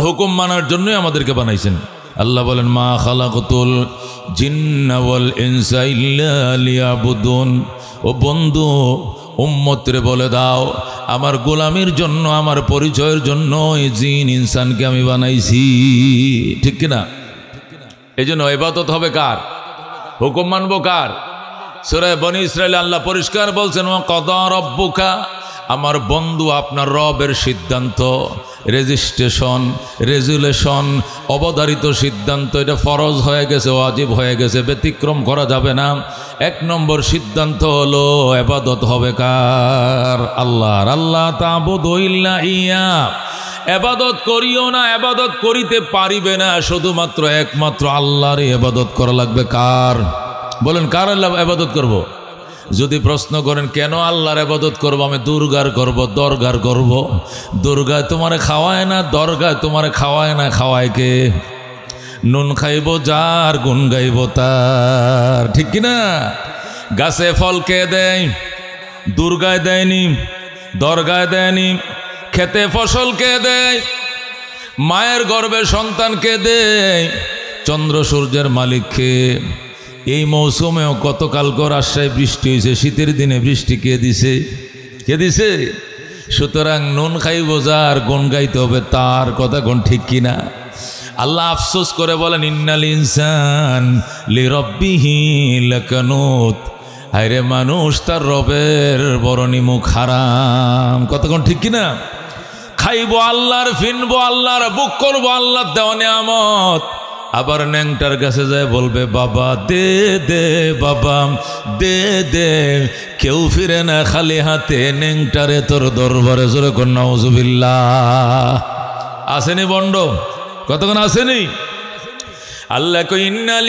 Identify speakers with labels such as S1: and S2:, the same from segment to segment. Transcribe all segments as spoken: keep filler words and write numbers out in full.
S1: হুকুম মানার জন্যই আমাদেরকে বানাইছেন। আল্লাহ বলেন মা খালাকতুল জিন্না ওয়াল ইনসা ইল্লা লিয়াবুদুন। ও বন্ধু, উম্মতরে বলে দাও আমার গোলামির জন্য, আমার পরিচয়ের জন্য এই জিন ইনসানকে আমি বানাইছি। ঠিক কিনা? এই জন্য ইবাদত হবে কার? হুকুম মানবো কার? সূরা বনী ইসরাইল আল্লাহ পরিষ্কার বলছেন ওয়া কাদা রাব্বুকা, আমার বন্ধু আপনার রবের সিদ্ধান্ত, রেজিস্ট্রেশন, রেজুলেশন, অবধারিত সিদ্ধান্ত, এটা ফরজ হয়ে গেছে, ওয়াজিব হয়ে গেছে, ব্যতিক্রম করা যাবে না। এক নম্বর সিদ্ধান্ত হলো ইবাদত হবে কার? আল্লাহর। আল্লাহ তা'বুদু ইল্লা ইয়া, ইবাদত করিও না, ইবাদত করিতে পারিবে না, শুধুমাত্র একমাত্র আল্লাহর ইবাদত করা লাগবে। কার? বলেন কার আল্লাহ ইবাদত করব? যদি প্রশ্ন করেন কেন আল্লাহর ইবাদত করব, আমি দুর্গার করব, দরগার করব। দুর্গায় তোমারে খাওয়ায় না, দরগায় তোমারে খাওয়ায় না, খাওয়ায় কে? নুন খাইব যার, গুণ গাইব তার। ঠিক কিনা? গাছে ফল কে দেয়? দুর্গায় দেয়নি, দরগায় দেয়নি। খেতে ফসল কে দেয়? মায়ের গর্ভে সন্তান কে দেয়? চন্দ্র সূর্যের মালিক কে? এই মৌসুমেও গতকালকে রাজশাহী বৃষ্টি হয়েছে, শীতের দিনে বৃষ্টি কে দিছে? কে দিছে? সুতরাং নুন খাইব যার, গুণ গাইতে হবে তার। কথা কোন ঠিক কিনা? আল্লাহ আফসোস করে বলেন ইন্নাল ইনসান লিরাব্বিহি লাকানুত, হায়রে মানুষ তার রবের বরণী মুখ হারাম। কতক্ষণ ঠিক কিনা? খাইবো আল্লাহর, ফিনবো আল্লাহর, বুক করবো আল্লাহর দেওয়া নিয়ামত, আবার ন্যাংটার কাছে যায় বলবে বাবা দে দে, বাবা দে দে। কেউ ফিরে না খালি হাতে, ন্যাংটারে তোর দরবারে। জোরে কর নাউজুবিল্লাহ। আসেনি বন্ড? কতক্ষণ আসেনি? আল্লাহ কই ইন্নাল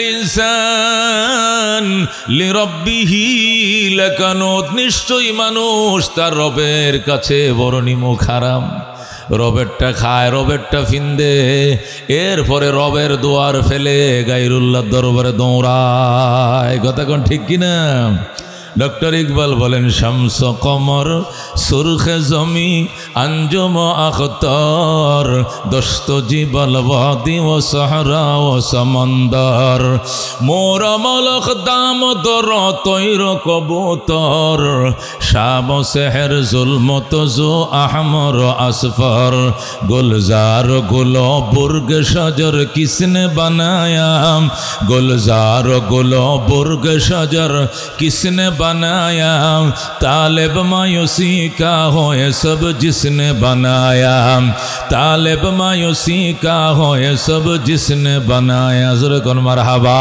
S1: ইনসান লিরাব্বিহি লাকানুত, নিশ্চয়ই মানুষ তার রবের কাছে বরণী মুখ হারাম। রবেরটা খায়, রবেরটা ফিন্দে, এরপরে রবের দুয়ার ফেলে গায়রুল্লাহর দরবারে দৌড়ায়। কথা কোন ঠিক কিনা? ডক্টর ইকবাল বলেন শামস কমর সুরখে জমি আঞ্জুম আখতার, দস্ত জিবাল ওয়াদি ও সাহরা ও সমন্দর, মোর মলক দাম দর তৈর কবুতর, শাব সেহর জুলমত জো আহমর আসফর, গুলজার গুলো বুর্গ শজর কিসনে বানায়া, গুলজার গুলো বুর্গ শজর কিসনে बनाया, तालिब मायूसी का हो ये सब जिसने बनाया, तालिब मायूसी का हो ये सब जिसने बनाया। ज़रा कौन मरहबा।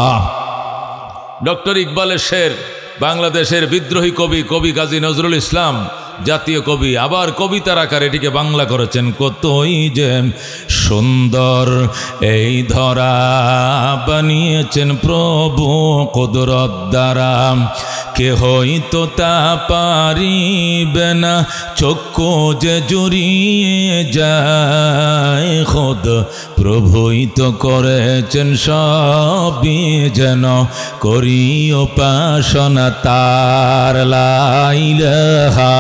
S1: डॉक्टर इकबाल शेर, বাংলাদেশের বিদ্রোহী কবি, কবি কাজী নজরুল ইসলাম, জাতীয় কবি, আবার কবিতার আকারে এটিকে বাংলা করেছেন। কতই যে সুন্দর এই ধরা বানিয়েছেন প্রভু কুদরত দ্বারা, কে হইতো তা পারিবে না, চক্ষু যে জুড়িয়ে যায়, খোদ প্রভুই তো করেছেন সবই যেন করি উপাসনা তার। লা ইলাহা,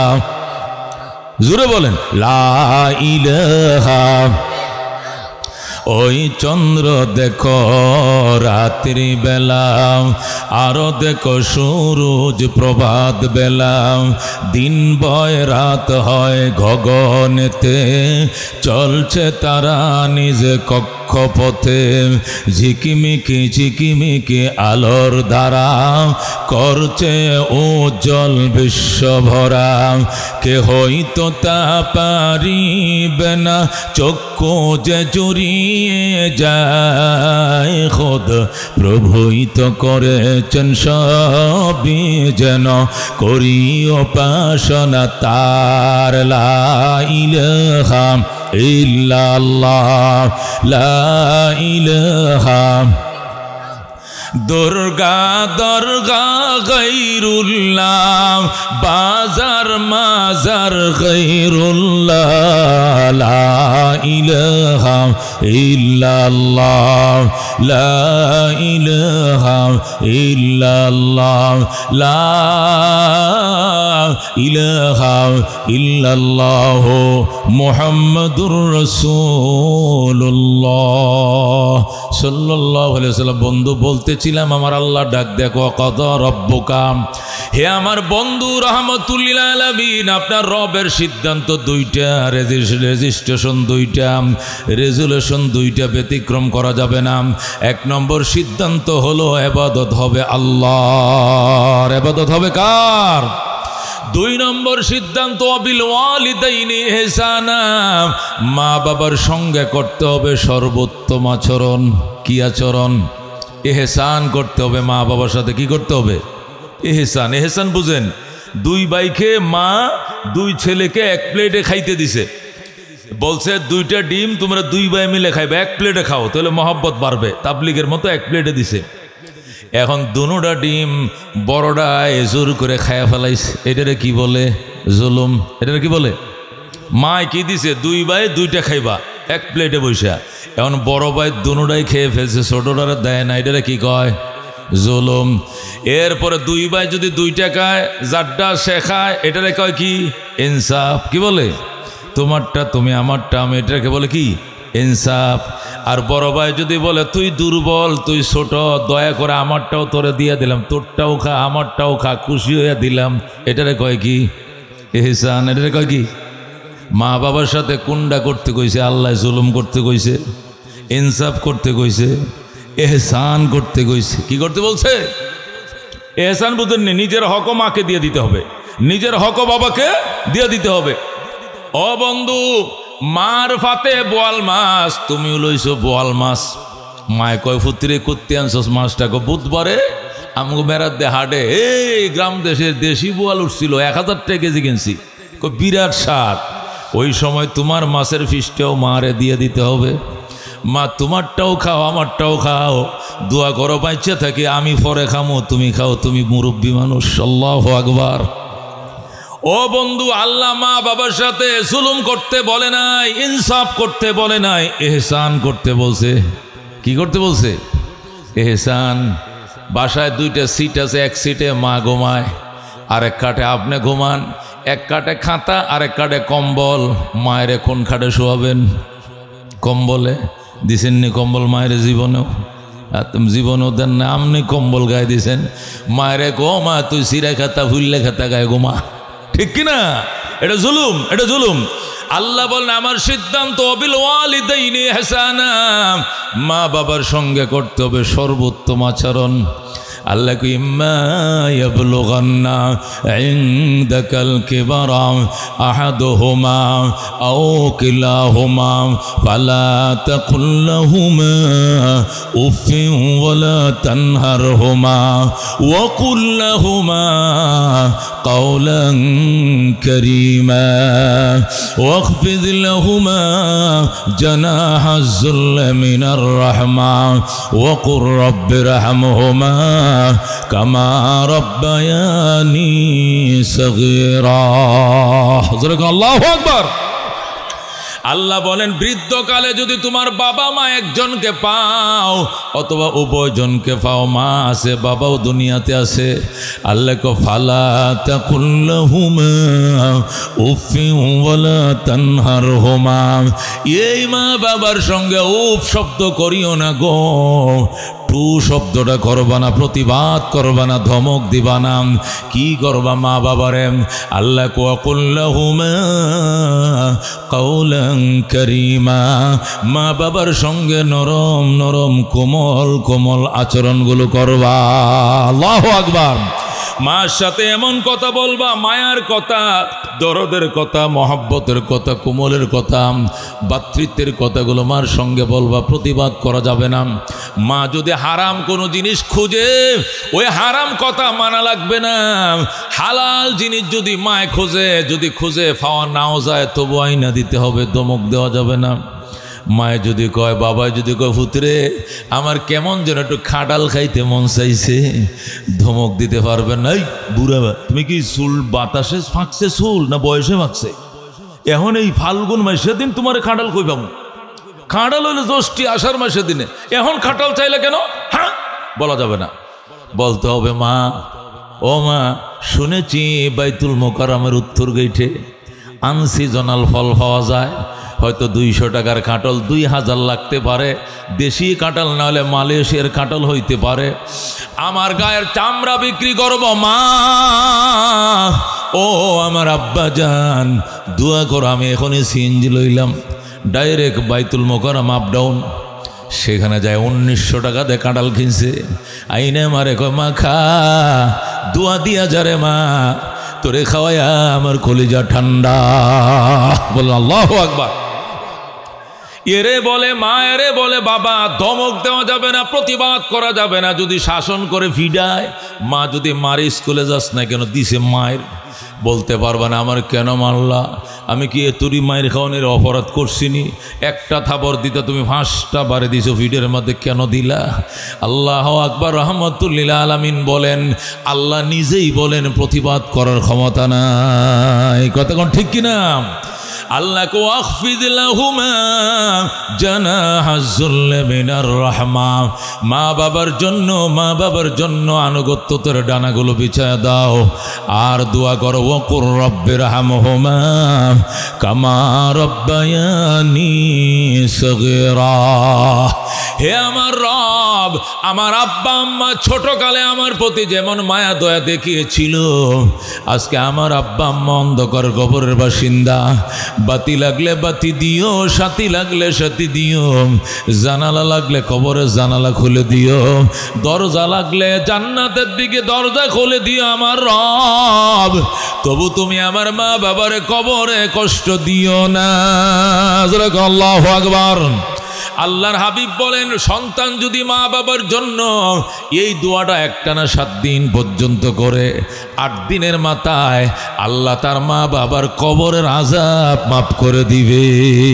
S1: জোরে বলেন লা ইলাহা। ওই চন্দ্র দেখো রাত্রি বেলা, আরো দেখো সূরজ প্রভাত বেলা, দিন বয় রাত হয় গগনেতে, চলছে তারা নিজে কক্ষপথে, ঝিকিমিকি ঝিকিমিকি আলোর দ্বারা করছে উজ্জ্বল বিশ্বভরা, কে হইতো তা পারিবে না, চক্ষু যে জুড়িয়ে যায়, খোদ প্রভুই তো করেছেন সবই যেন করি উপাসনা তার। লা ইলাহা ইল্লাল্লাহ, লা ইলাহা। দুর্গা দরগা গায়রুল্লাহ, বাজার মাজার গায়রুল্লাহ, লা ইলাহা ইল্লাল্লাহ, লা ইলাহা ইল্লাল্লাহ, লা ইলাহা ইল্লাল্লাহ মুহাম্মাদুর রাসূল রাসূলুল্লাহ সাল্লাল্লাহু আলাইহি ওয়াসাল্লাম, বন্ধু বলতেছিলাম আমার আল্লাহ ডাক দেখো কদা রব্বুকা, হে আমার বন্ধু রাহমাতুল লিল আলামিন, আপনার রবের সিদ্ধান্ত দুইটা, রেজিস্ট্রেশন দুইটা, রেজুলেশন দুইটা, ব্যতিক্রম করা যাবে না। এক নম্বর সিদ্ধান্ত হলো ইবাদত হবে আল্লাহর। ইবাদত হবে কার? দুই নম্বর সিদ্ধান্ত বিল ওয়ালিদাইনি ইহসানা, মা বাবার সঙ্গে করতে হবে সর্বোত্তম আচরণ। কি আচরণ? ইহসান করতে হবে। মা বাবার সাথে কি করতে হবে? ইহসান। ইহসান বুঝেন? দুই ভাইকে মা দুই ছেলেকে এক প্লেটে খাইতে দিছে, বলছে দুইটা ডিম তোমরা দুই ভাই মিলে খাইবে, এক প্লেটে খাও তাহলে মহব্বত বাড়বে, তাবলিগের মতো এক প্লেটে দিছে। এখন দুটা ডিম বড়টা জোর করে খায়া ফেলাইছে, এটারে কি বলে? জুলুম। এটারে কি বলে? মায় কি দিছে? দুই ভাই দুইটা খাইবা এক প্লেটে বৈশা, এখন বড় ভাই দুটাই খেয়ে ফেলছে, ছোটটারে দেয় না, এটারে কি কয়? জুলুম। এরপরে দুই ভাই যদি দুইটা খায়, যারটা সে খায়, এটারে কয় কি? ইনসাফ। কি বলে? তোমারটা তুমি, আমারটা আমি, এটাকে বলে কি? ইনসাফ। আর বড় ভাই যদি বলে তুই দুর্বল, তুই ছোট, দয়া করে আমারটাও তোরে দিয়ে দিলাম, তোরটাও খা আমারটাও খা, খুশি হয়ে দিলাম, এটারে কয় কি? ইহসান। এটারে কয় কি? মা বাবার সাথে কোনটা করতে কইছে? আল্লাহ জুলুম করতে কইছে, ইনসাফ করতে কইছে, এহসান করতে কইছে। কি করতে বলছে? এহসান বুঝেননি? নিজের হক মাকে দিয়ে দিতে হবে, নিজের হক বাবাকে দিয়ে দিতে হবে। ও বন্ধু, মার ফাতে বোয়াল মাছ, তুমিও লইছো বোয়াল মাছ। মায় কয় ফুতিরে করতে আনছস মাছটাকে? বুধবারে আমাকে মেরার দে হাটে এই গ্রাম দেশের দেশি বোয়াল উঠছিল, এক হাজার টাকা কেজি কিনছি, বিরাট স্বাদ। ওই সময় তোমার মাছের ফিসটাও মারে দিয়ে দিতে হবে। মা তোমারটাও খাও আমারটাও খাও, দোয়া করো বাচ্চা থাকে, আমি পরে খামো, তুমি খাও, তুমি মুরব্বী মানুষ। আল্লাহু আকবার। ও বন্ধু, আল্লাহ মা বাবার সাথে জুলুম করতে বলে নাই, ইনসাফ করতে বলে নাই, এহসান করতে বলছে। কি করতে বলছে? এহসান। বাসায় দুইটা সিট আছে, এক সিটে মা ঘুমায়, আরেক কাঠে আপনি ঘুমান, এক কাঠে খাতা আরেক কাঠে কম্বল। মায়ের কোন খাটে শোয়াবেন? কম্বলে। দিছেননি কম্বল মায়ের জীবনেও? জীবনেও দেন না, আপনি কম্বল গায়ে দিছেন। মায়ের কো মা তুই সিরা খাতা ভুললে খাতা গায়ে ঘুমা। ঠিক কিনা? এটা জুলুম, এটা জুলুম। আল্লাহ বলেন আমার সিদ্ধান্ত বিল ওয়ালিদাইনি ইহসানা, মা বাবার সঙ্গে করতে হবে সর্বোত্তম আচরণ। আল্লাহ কো ইম্মা ইয়াবলুগান্না ইনদাকাল কিবারা আহাদুহুমা আও কিলাহুমা ফালা তাকুল লাহুমা উফিন ওয়ালা তানহারহুমা ওয়া কুল লাহুমা কাওলান কারীমা ওয়াখফিদ লাহুমা জানাহাজ যুল্লি মিনার রাহমা ওয়া কুর রাব্বিরহামহুমা কামা রাব্বায়ানি সগীরা। আল্লাহু আকবার। আল্লাহ বলেন বৃদ্ধকালে যদি তোমার বাবা মা একজনকে পাও অথবা উভয়জনকে পাও, মা আছে বাবাও দুনিয়াতে আছে, আল্লাহ কো ফালা তাকুল লাহুমা উফিন ওয়ালা তানহারহুমা, এই মা বাবার সঙ্গে উফ শব্দ করিও না গো, টু শব্দটা করবা না, প্রতিবাদ করবা না, ধমক দিবা না। কি করবা মা বাবারে? আল্লাহ কো কুল লাহুমা কাওলান কারীমা, মা বাবার সঙ্গে নরম নরম কোমল কোমল আচরণগুলো করবা। আল্লাহু আকবার। মার সাথে এমন কথা বলবা, মায়ার কথা, দরদের কথা, মহাব্বতের কথা, কোমলের কথা, ভাতৃত্বের কথাগুলো মার সঙ্গে বলবা, প্রতিবাদ করা যাবে না। মা যদি হারাম কোনো জিনিস খুঁজে ওই হারাম কথা মানা লাগবে না। হালাল জিনিস যদি মায় খোঁজে, যদি খুঁজে পাওয়া নাও যায় তবু আইনা দিতে হবে, ধমক দেওয়া যাবে না। মায়ে যদি কয়, বাবাই যদি কয় পুত্রে আমার কেমন যেন একটু খাটাল খাইতে মন চাইছে, ধমক দিতে পারবেন না। এই বুড়া তুমি কি চুল বাতাসে ফাঁকছে চুল না বয়সে ফাঁকছে? এখন এই ফাল্গুন মাসের দিন তোমার খাটাল কই পাবো? খাটাল হইলে জ্যৈষ্ঠী আষাঢ় মাসের দিনে, এখন খাটাল চাইলে কেন? হ্যাঁ বলা যাবে না, বলতে হবে মা ও মা শুনেছি বাইতুল মোকাররমের উত্তর গেইটে আনসিজনাল ফল পাওয়া যায়, হয়তো দুইশো টাকার কাঁঠাল দুই হাজার লাগতে পারে, দেশি কাঁঠাল না হলে মালয়েশিয়ার কাঁঠাল হইতে পারে। আমার গায়ের চামড়া বিক্রি করব মা, ও আমার আব্বা জান দোয়া করো। আমি এখনই সিএনজি লইলাম, ডাইরেক্ট বাইতুল মোকাররম আপ ডাউন, সেখানে যায় উনিশশো টাকা দিয়ে কাঁঠাল কিনছে। আইনে মারে কয় মা খা, দোয়া দিয়া যারে মা, তোরে খাওয়ায়া আমার কলিজা ঠান্ডা। বললাম আল্লাহু আকবার। এরে বলে মা, এরে বলে বাবা। ধমক দেওয়া যাবে না, প্রতিবাদ করা যাবে না। যদি শাসন করে ভিড়ায়, মা যদি মারে স্কুলে যাস না কেন, দিছে মায়ের, বলতে পারবে না আমার কেন মারলা, আমি কি এতুরি মায়ের খাওয়ানোর অপরাধ করছিনি? একটা থাবর দিতে তুমি পাঁচটা বারে দিছো, ভিডিওর মধ্যে কেন দিলা? আল্লাহ আকবার। রহমতুল্লিল আলামিন বলেন, আল্লাহ নিজেই বলেন প্রতিবাদ করার ক্ষমতা নাই। কতক্ষণ ঠিক কিনা? আল্লাহ কো আখফিদ লাহুমা জানাহাজ্জুল মিনার রাহমা। মা বাবার জন্য, মা বাবার জন্য আনুগত্যের ডানাগুলো বিছায় দাও, আর দোয়া করো ওয়াকুর রব্বিরহামহুমা কামা রব্বায়ানি সগীরা। হে আমার রব, আমার আব্বা আম্মা ছোটকালে আমার প্রতি যেমন মায়া দয়া দেখিয়েছিল, আজকে আমার আব্বা আম্মা অন্ধকার কবরের বাসিন্দা। বাতি লাগলে বাতি দিও, সাথী লাগলে সাথী দিও, জানালা লাগলে কবরের জানালা খুলে দিও, দরজা লাগলে জান্নাতের দিকে দরজা খুলে দিও আমার রব। তবু তুমি আমার মা বাবার কবরে কষ্ট দিও না। আল্লাহু আকবার। আল্লাহর হাবিব বলেন, সন্তান যদি মা বাবার জন্য এই দোয়াটা একটানা সাত দিন পর্যন্ত করে, আট দিনের মাথায় আল্লাহ তার মা বাবার কবরের আযাব মাফ করে দিবে।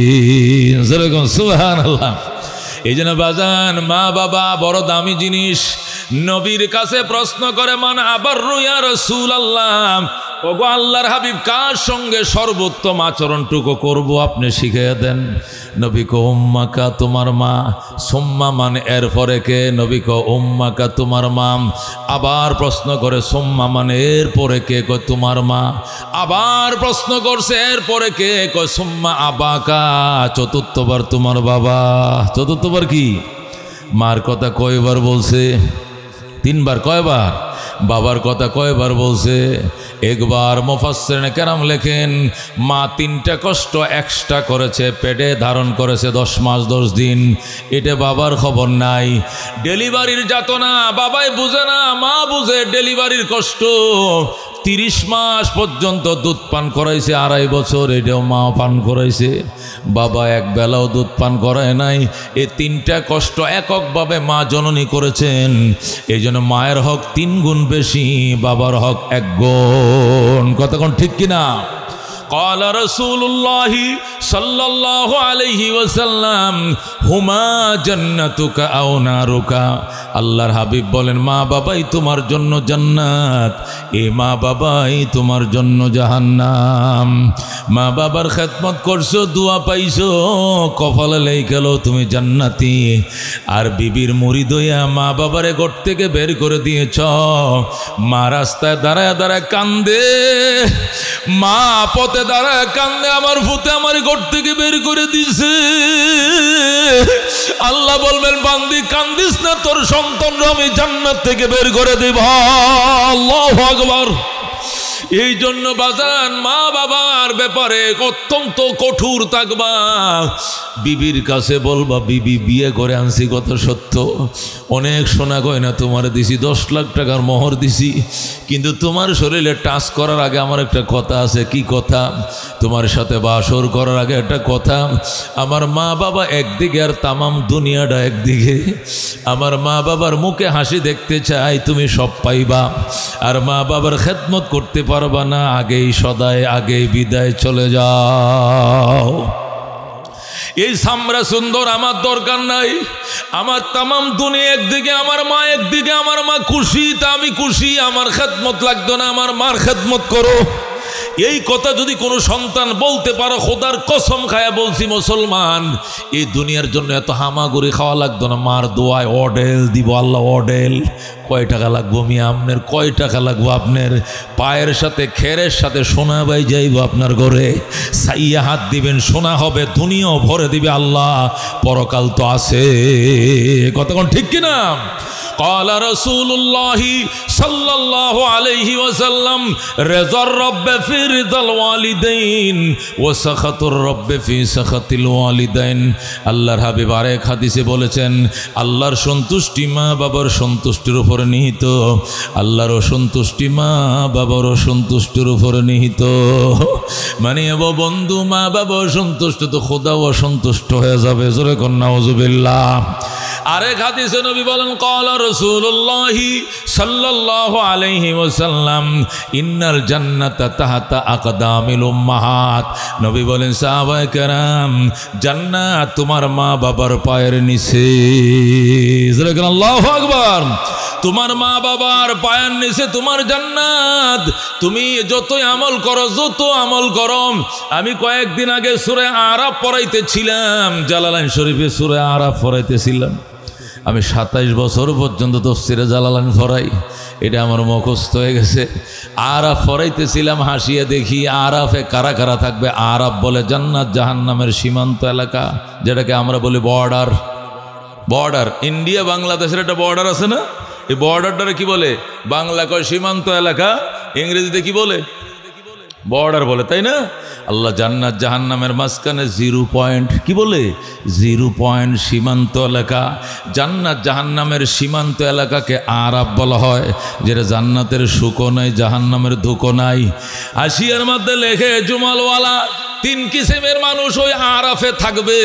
S1: সুবহানাল্লাহ। এই জন্য বাজান, মা বাবা বড় দামি জিনিস। নবীর কাছে প্রশ্ন করে, মান আবাররু ইয়া রাসূলুল্লাহ, ওগো আল্লাহর হাবিব কার সঙ্গে সর্বোত্তম আচরণটুকু করব আপনি শিখিয়ে দেন। নবী কো উম্মাকা, তোমার মা। সুম্মা মান, এরপরে কে? নবী কো উম্মাকা, তোমার মা। আবার প্রশ্ন করে, সুম্মা মান, এরপরে কে? কয় তোমার মা। আবার প্রশ্ন করছে, এরপরে কে? কয় সুম্মা আবাকা, চতুর্থবার তোমার বাবা। চতুর্থবার কি? মার কথা কয়বার বলছে? তিনবার। কয়বার? বাবার কথা কয়বার বলছে? একবার। মুফাসসিরিনে কেরাম লেখেন, মা তিনটা কষ্ট এক্সট্রা করেছে, পেটে ধারণ করেছে দশ মাস দশ দিন, এটা বাবার খবর নাই। ডেলিভারির যাতনা বাবাই বুঝে না, মা বুঝে ডেলিভারির কষ্ট। তিরিশ মাস পর্যন্ত দুধ পান করাইছে, আড়াই বছর এটাও মা পান করাইছে, বাবা এক বেলাও দুধ পান করায় নাই। এই তিনটা কষ্ট এককভাবে মা জননী করেছেন। এই জন্য মায়ের হক তিন গুণ বেশি, বাবার হক এক গুণ। কতক্ষণ ঠিক কিনা? قال رسول الله صلى الله عليه وسلم হুমা জান্নাতুকা আও নারুকা। আল্লাহর হাবিব বলেন, মা বাবাই তোমার জন্য জান্নাত, এ মা বাবাই তোমার জন্য জাহান্নাম। মা বাবার খেদমত করছো, দোয়া পাইছো, কপালে লেই গেল তুমি জান্নাতি। আর বিবির মুরিদ হইয়া মা বাবারে ঘর থেকে বের করে দিয়েছ। মা রাস্তায় দাঁড়ায় দাঁড়ায় কান্দে, মা পথে দাঁড়ায় কান্দে, আমার ফুতে আমার ঘর থেকে বের করে দিছে। আল্লাহ বলবেন, বান্দি কান্দিস না, তোর সন্তানরা আমি জান্নাত থেকে বের করে দেব। আল্লাহু আকবার। এই জন্য বাজান, মা বাবার ব্যাপারে অত্যন্ত কঠোর থাকবা। বিবির কাছে বলবা, বিবি বিয়ে করে আনছি কত সত্য, অনেক সোনা গয়না তোমার দিছি, দশ লাখ টাকার মোহর দিছি, কিন্তু তোমার শরীরে টাচ করার আগে আমার একটা কথা আছে। কি কথা? তোমার সাথে বাসর করার আগে একটা কথা। আমার মা বাবা একদিকে আর তামাম দুনিয়াটা একদিকে। আমার মা বাবার মুখে হাসি দেখতে চাই, তুমি সব পাইবা। আর মা বাবার খেদমত করতে পারবা না, আগেই সদায় আগেই বিদায় চলে যাও। এই সামরা সুন্দর আমার দরকার নাই। আমার তামাম দুনিয়া একদিকে, আমার মা একদিকে। আমার মা খুশি তা আমি খুশি, আমার খেদমত লাগতো না, আমার মার খেদমত করো। এই কথা যদি কোনো সন্তান বলতে পারো, খোদার কসম খায়া বলছি মুসলমান, এই দুনিয়ার জন্য এত হামাগুড়ি খাওয়া লাগতো না। মার দোয়ায় অডেল দিব আল্লাহ, অডেল। কয় টাকা লাগবো মিয়া আপনার, কয় টাকা লাগবো আপনার? পায়ের সাথে খেরের সাথে সোনা বাই যাইব আপনার ঘরে, সাইয়া হাত দিবেন সোনা হবে, দুনিয়াও ভরে দিবে আল্লাহ, পরকাল তো আছে। কতক্ষণ ঠিক কিনা? قال رسول الله صلى الله عليه وسلم رضا الرب في رضا الوالدين وسخط الرب في سخط الوالدين। আল্লাহর হাবিব আরেক হাদিসে বলেছেন, আল্লাহর সন্তুষ্টি মা বাবার সন্তুষ্টির উপর নিহিত, আল্লাহর অসন্তুষ্টি মা বাবার অসন্তুষ্টির উপর নিহিত। মানে এবার বন্ধু, মা বাবা অসন্তুষ্ট তো খোদাও অসন্তুষ্ট হয়ে যাবে। জোরে কর নাউজুবিল্লাহ। আরেক হাদিসে নবী বলেন, ক্বালা রাসূলুল্লাহি সাল্লাল্লাহু আলাইহি ওয়াসাল্লাম ইন্নাল জান্নাতা তাহতা আকদামিল উম্মাহাত। নবী বলেন, সাহাবায়ে কেরাম, জান্নাত তোমার মা বাবার পায়ের নিচে। আল্লাহু আকবার। তোমার মা বাবার পায়ের নিচে তোমার জান্নাত। তুমি যতই আমল করো, যত আমল করো, আমি কয়েকদিন আগে সূরা আরাফ পড়াইতেছিলাম, জালালাইন শরীফে সূরা আরাফ পড়াইতেছিলাম। আমি সাতাইশ বছর পর্যন্ত তাফসীরে জালালাইন পড়াই, এটা আমার মুখস্থ হয়ে গেছে। আরাফ পড়াইতেছিলাম, হাসিয়ে দেখি আরাফে কারা কারা থাকবে। আরাফ বলে জান্নাত জাহান্নামের সীমান্ত এলাকা, যেটাকে আমরা বলি বর্ডার। বর্ডার ইন্ডিয়া বাংলাদেশের একটা বর্ডার আছে না, এই বর্ডারটারে কি বলে? বাংলা কয় সীমান্ত এলাকা, ইংরেজিতে কি বলে? বর্ডার বলে, তাই না? আল্লাহ জান্নাত জাহান্নামের মাঝখানে জিরো পয়েন্ট, কি বলে? জিরো পয়েন্ট সীমান্ত এলাকা। জান্নাত জাহান্নামের সীমান্ত এলাকাকে আরাফ বলা হয়, যেটা জান্নাতের সুখও নাই, জাহান্নামের ধুকো নাই। আসিয়ার মধ্যে লেখে জুমালওয়ালা তিন কিসিমের মানুষ ওই আরাফে থাকবে।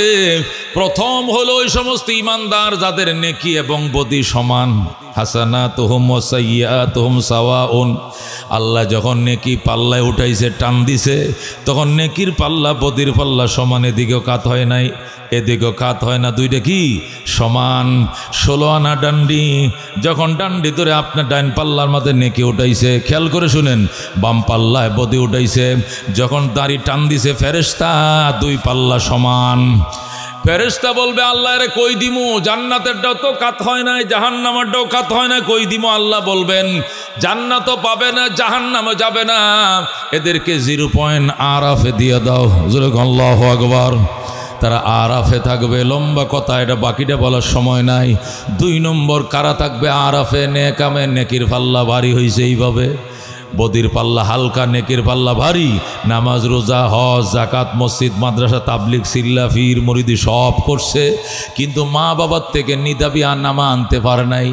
S1: প্রথম হলো ওই সমস্ত ইমানদার যাদের নেকি এবং বদি সমান, হাসানাতুহুম ওয়া সাইয়্যাতুহুম সাওয়াউন। আল্লাহ যখন নেকি পাল্লায় উঠাইছে, টান দিছে, তখন নেকির পাল্লা বদির পাল্লা সমান, এদিকেও কাত হয় নাই, এদিকেও কাত হয় না, দুইটা কি সমান। ষোলো আনা ডান্ডি, যখন ডান্ডি ধরে আপনার ডাইন পাল্লার মধ্যে নেকি উঠাইছে, খেয়াল করে শুনেন, বাম পাল্লায় বদি উঠাইছে, যখন দাড়ি টান দিছে ফেরেশতা, দুই পাল্লা সমান। ফেরেশতা বলবে, আল্লাহ রে কই দিমু, জান্নাতেরটাও তো কাত হয় নাই, জাহান্নামেরটাও কাত হয় না, কই দিমু? আল্লাহ বলবেন, জান্নাতও পাবে না, জাহান্নামও যাবে না, এদেরকে জিরো পয়েন্ট আরাফে দিয়ে দাও। আল্লাহু আকবার। তারা আরাফে থাকবে। লম্বা কথা, এটা বাকিটা বলার সময় নাই। দুই নম্বর কারা থাকবে আরাফে? নেকামে নেকির পাল্লা ভারী হয়েছে এইভাবে, বদির পাল্লা হালকা, নেকির পাল্লা ভারী। নামাজ, রোজা, হজ, জাকাত, মসজিদ, মাদ্রাসা, তাবলিগ, সিল্লা, ফির, মুরিদি সব করছে, কিন্তু মা বাবার থেকে নিদাবি আর নামা আনতে পারে নাই।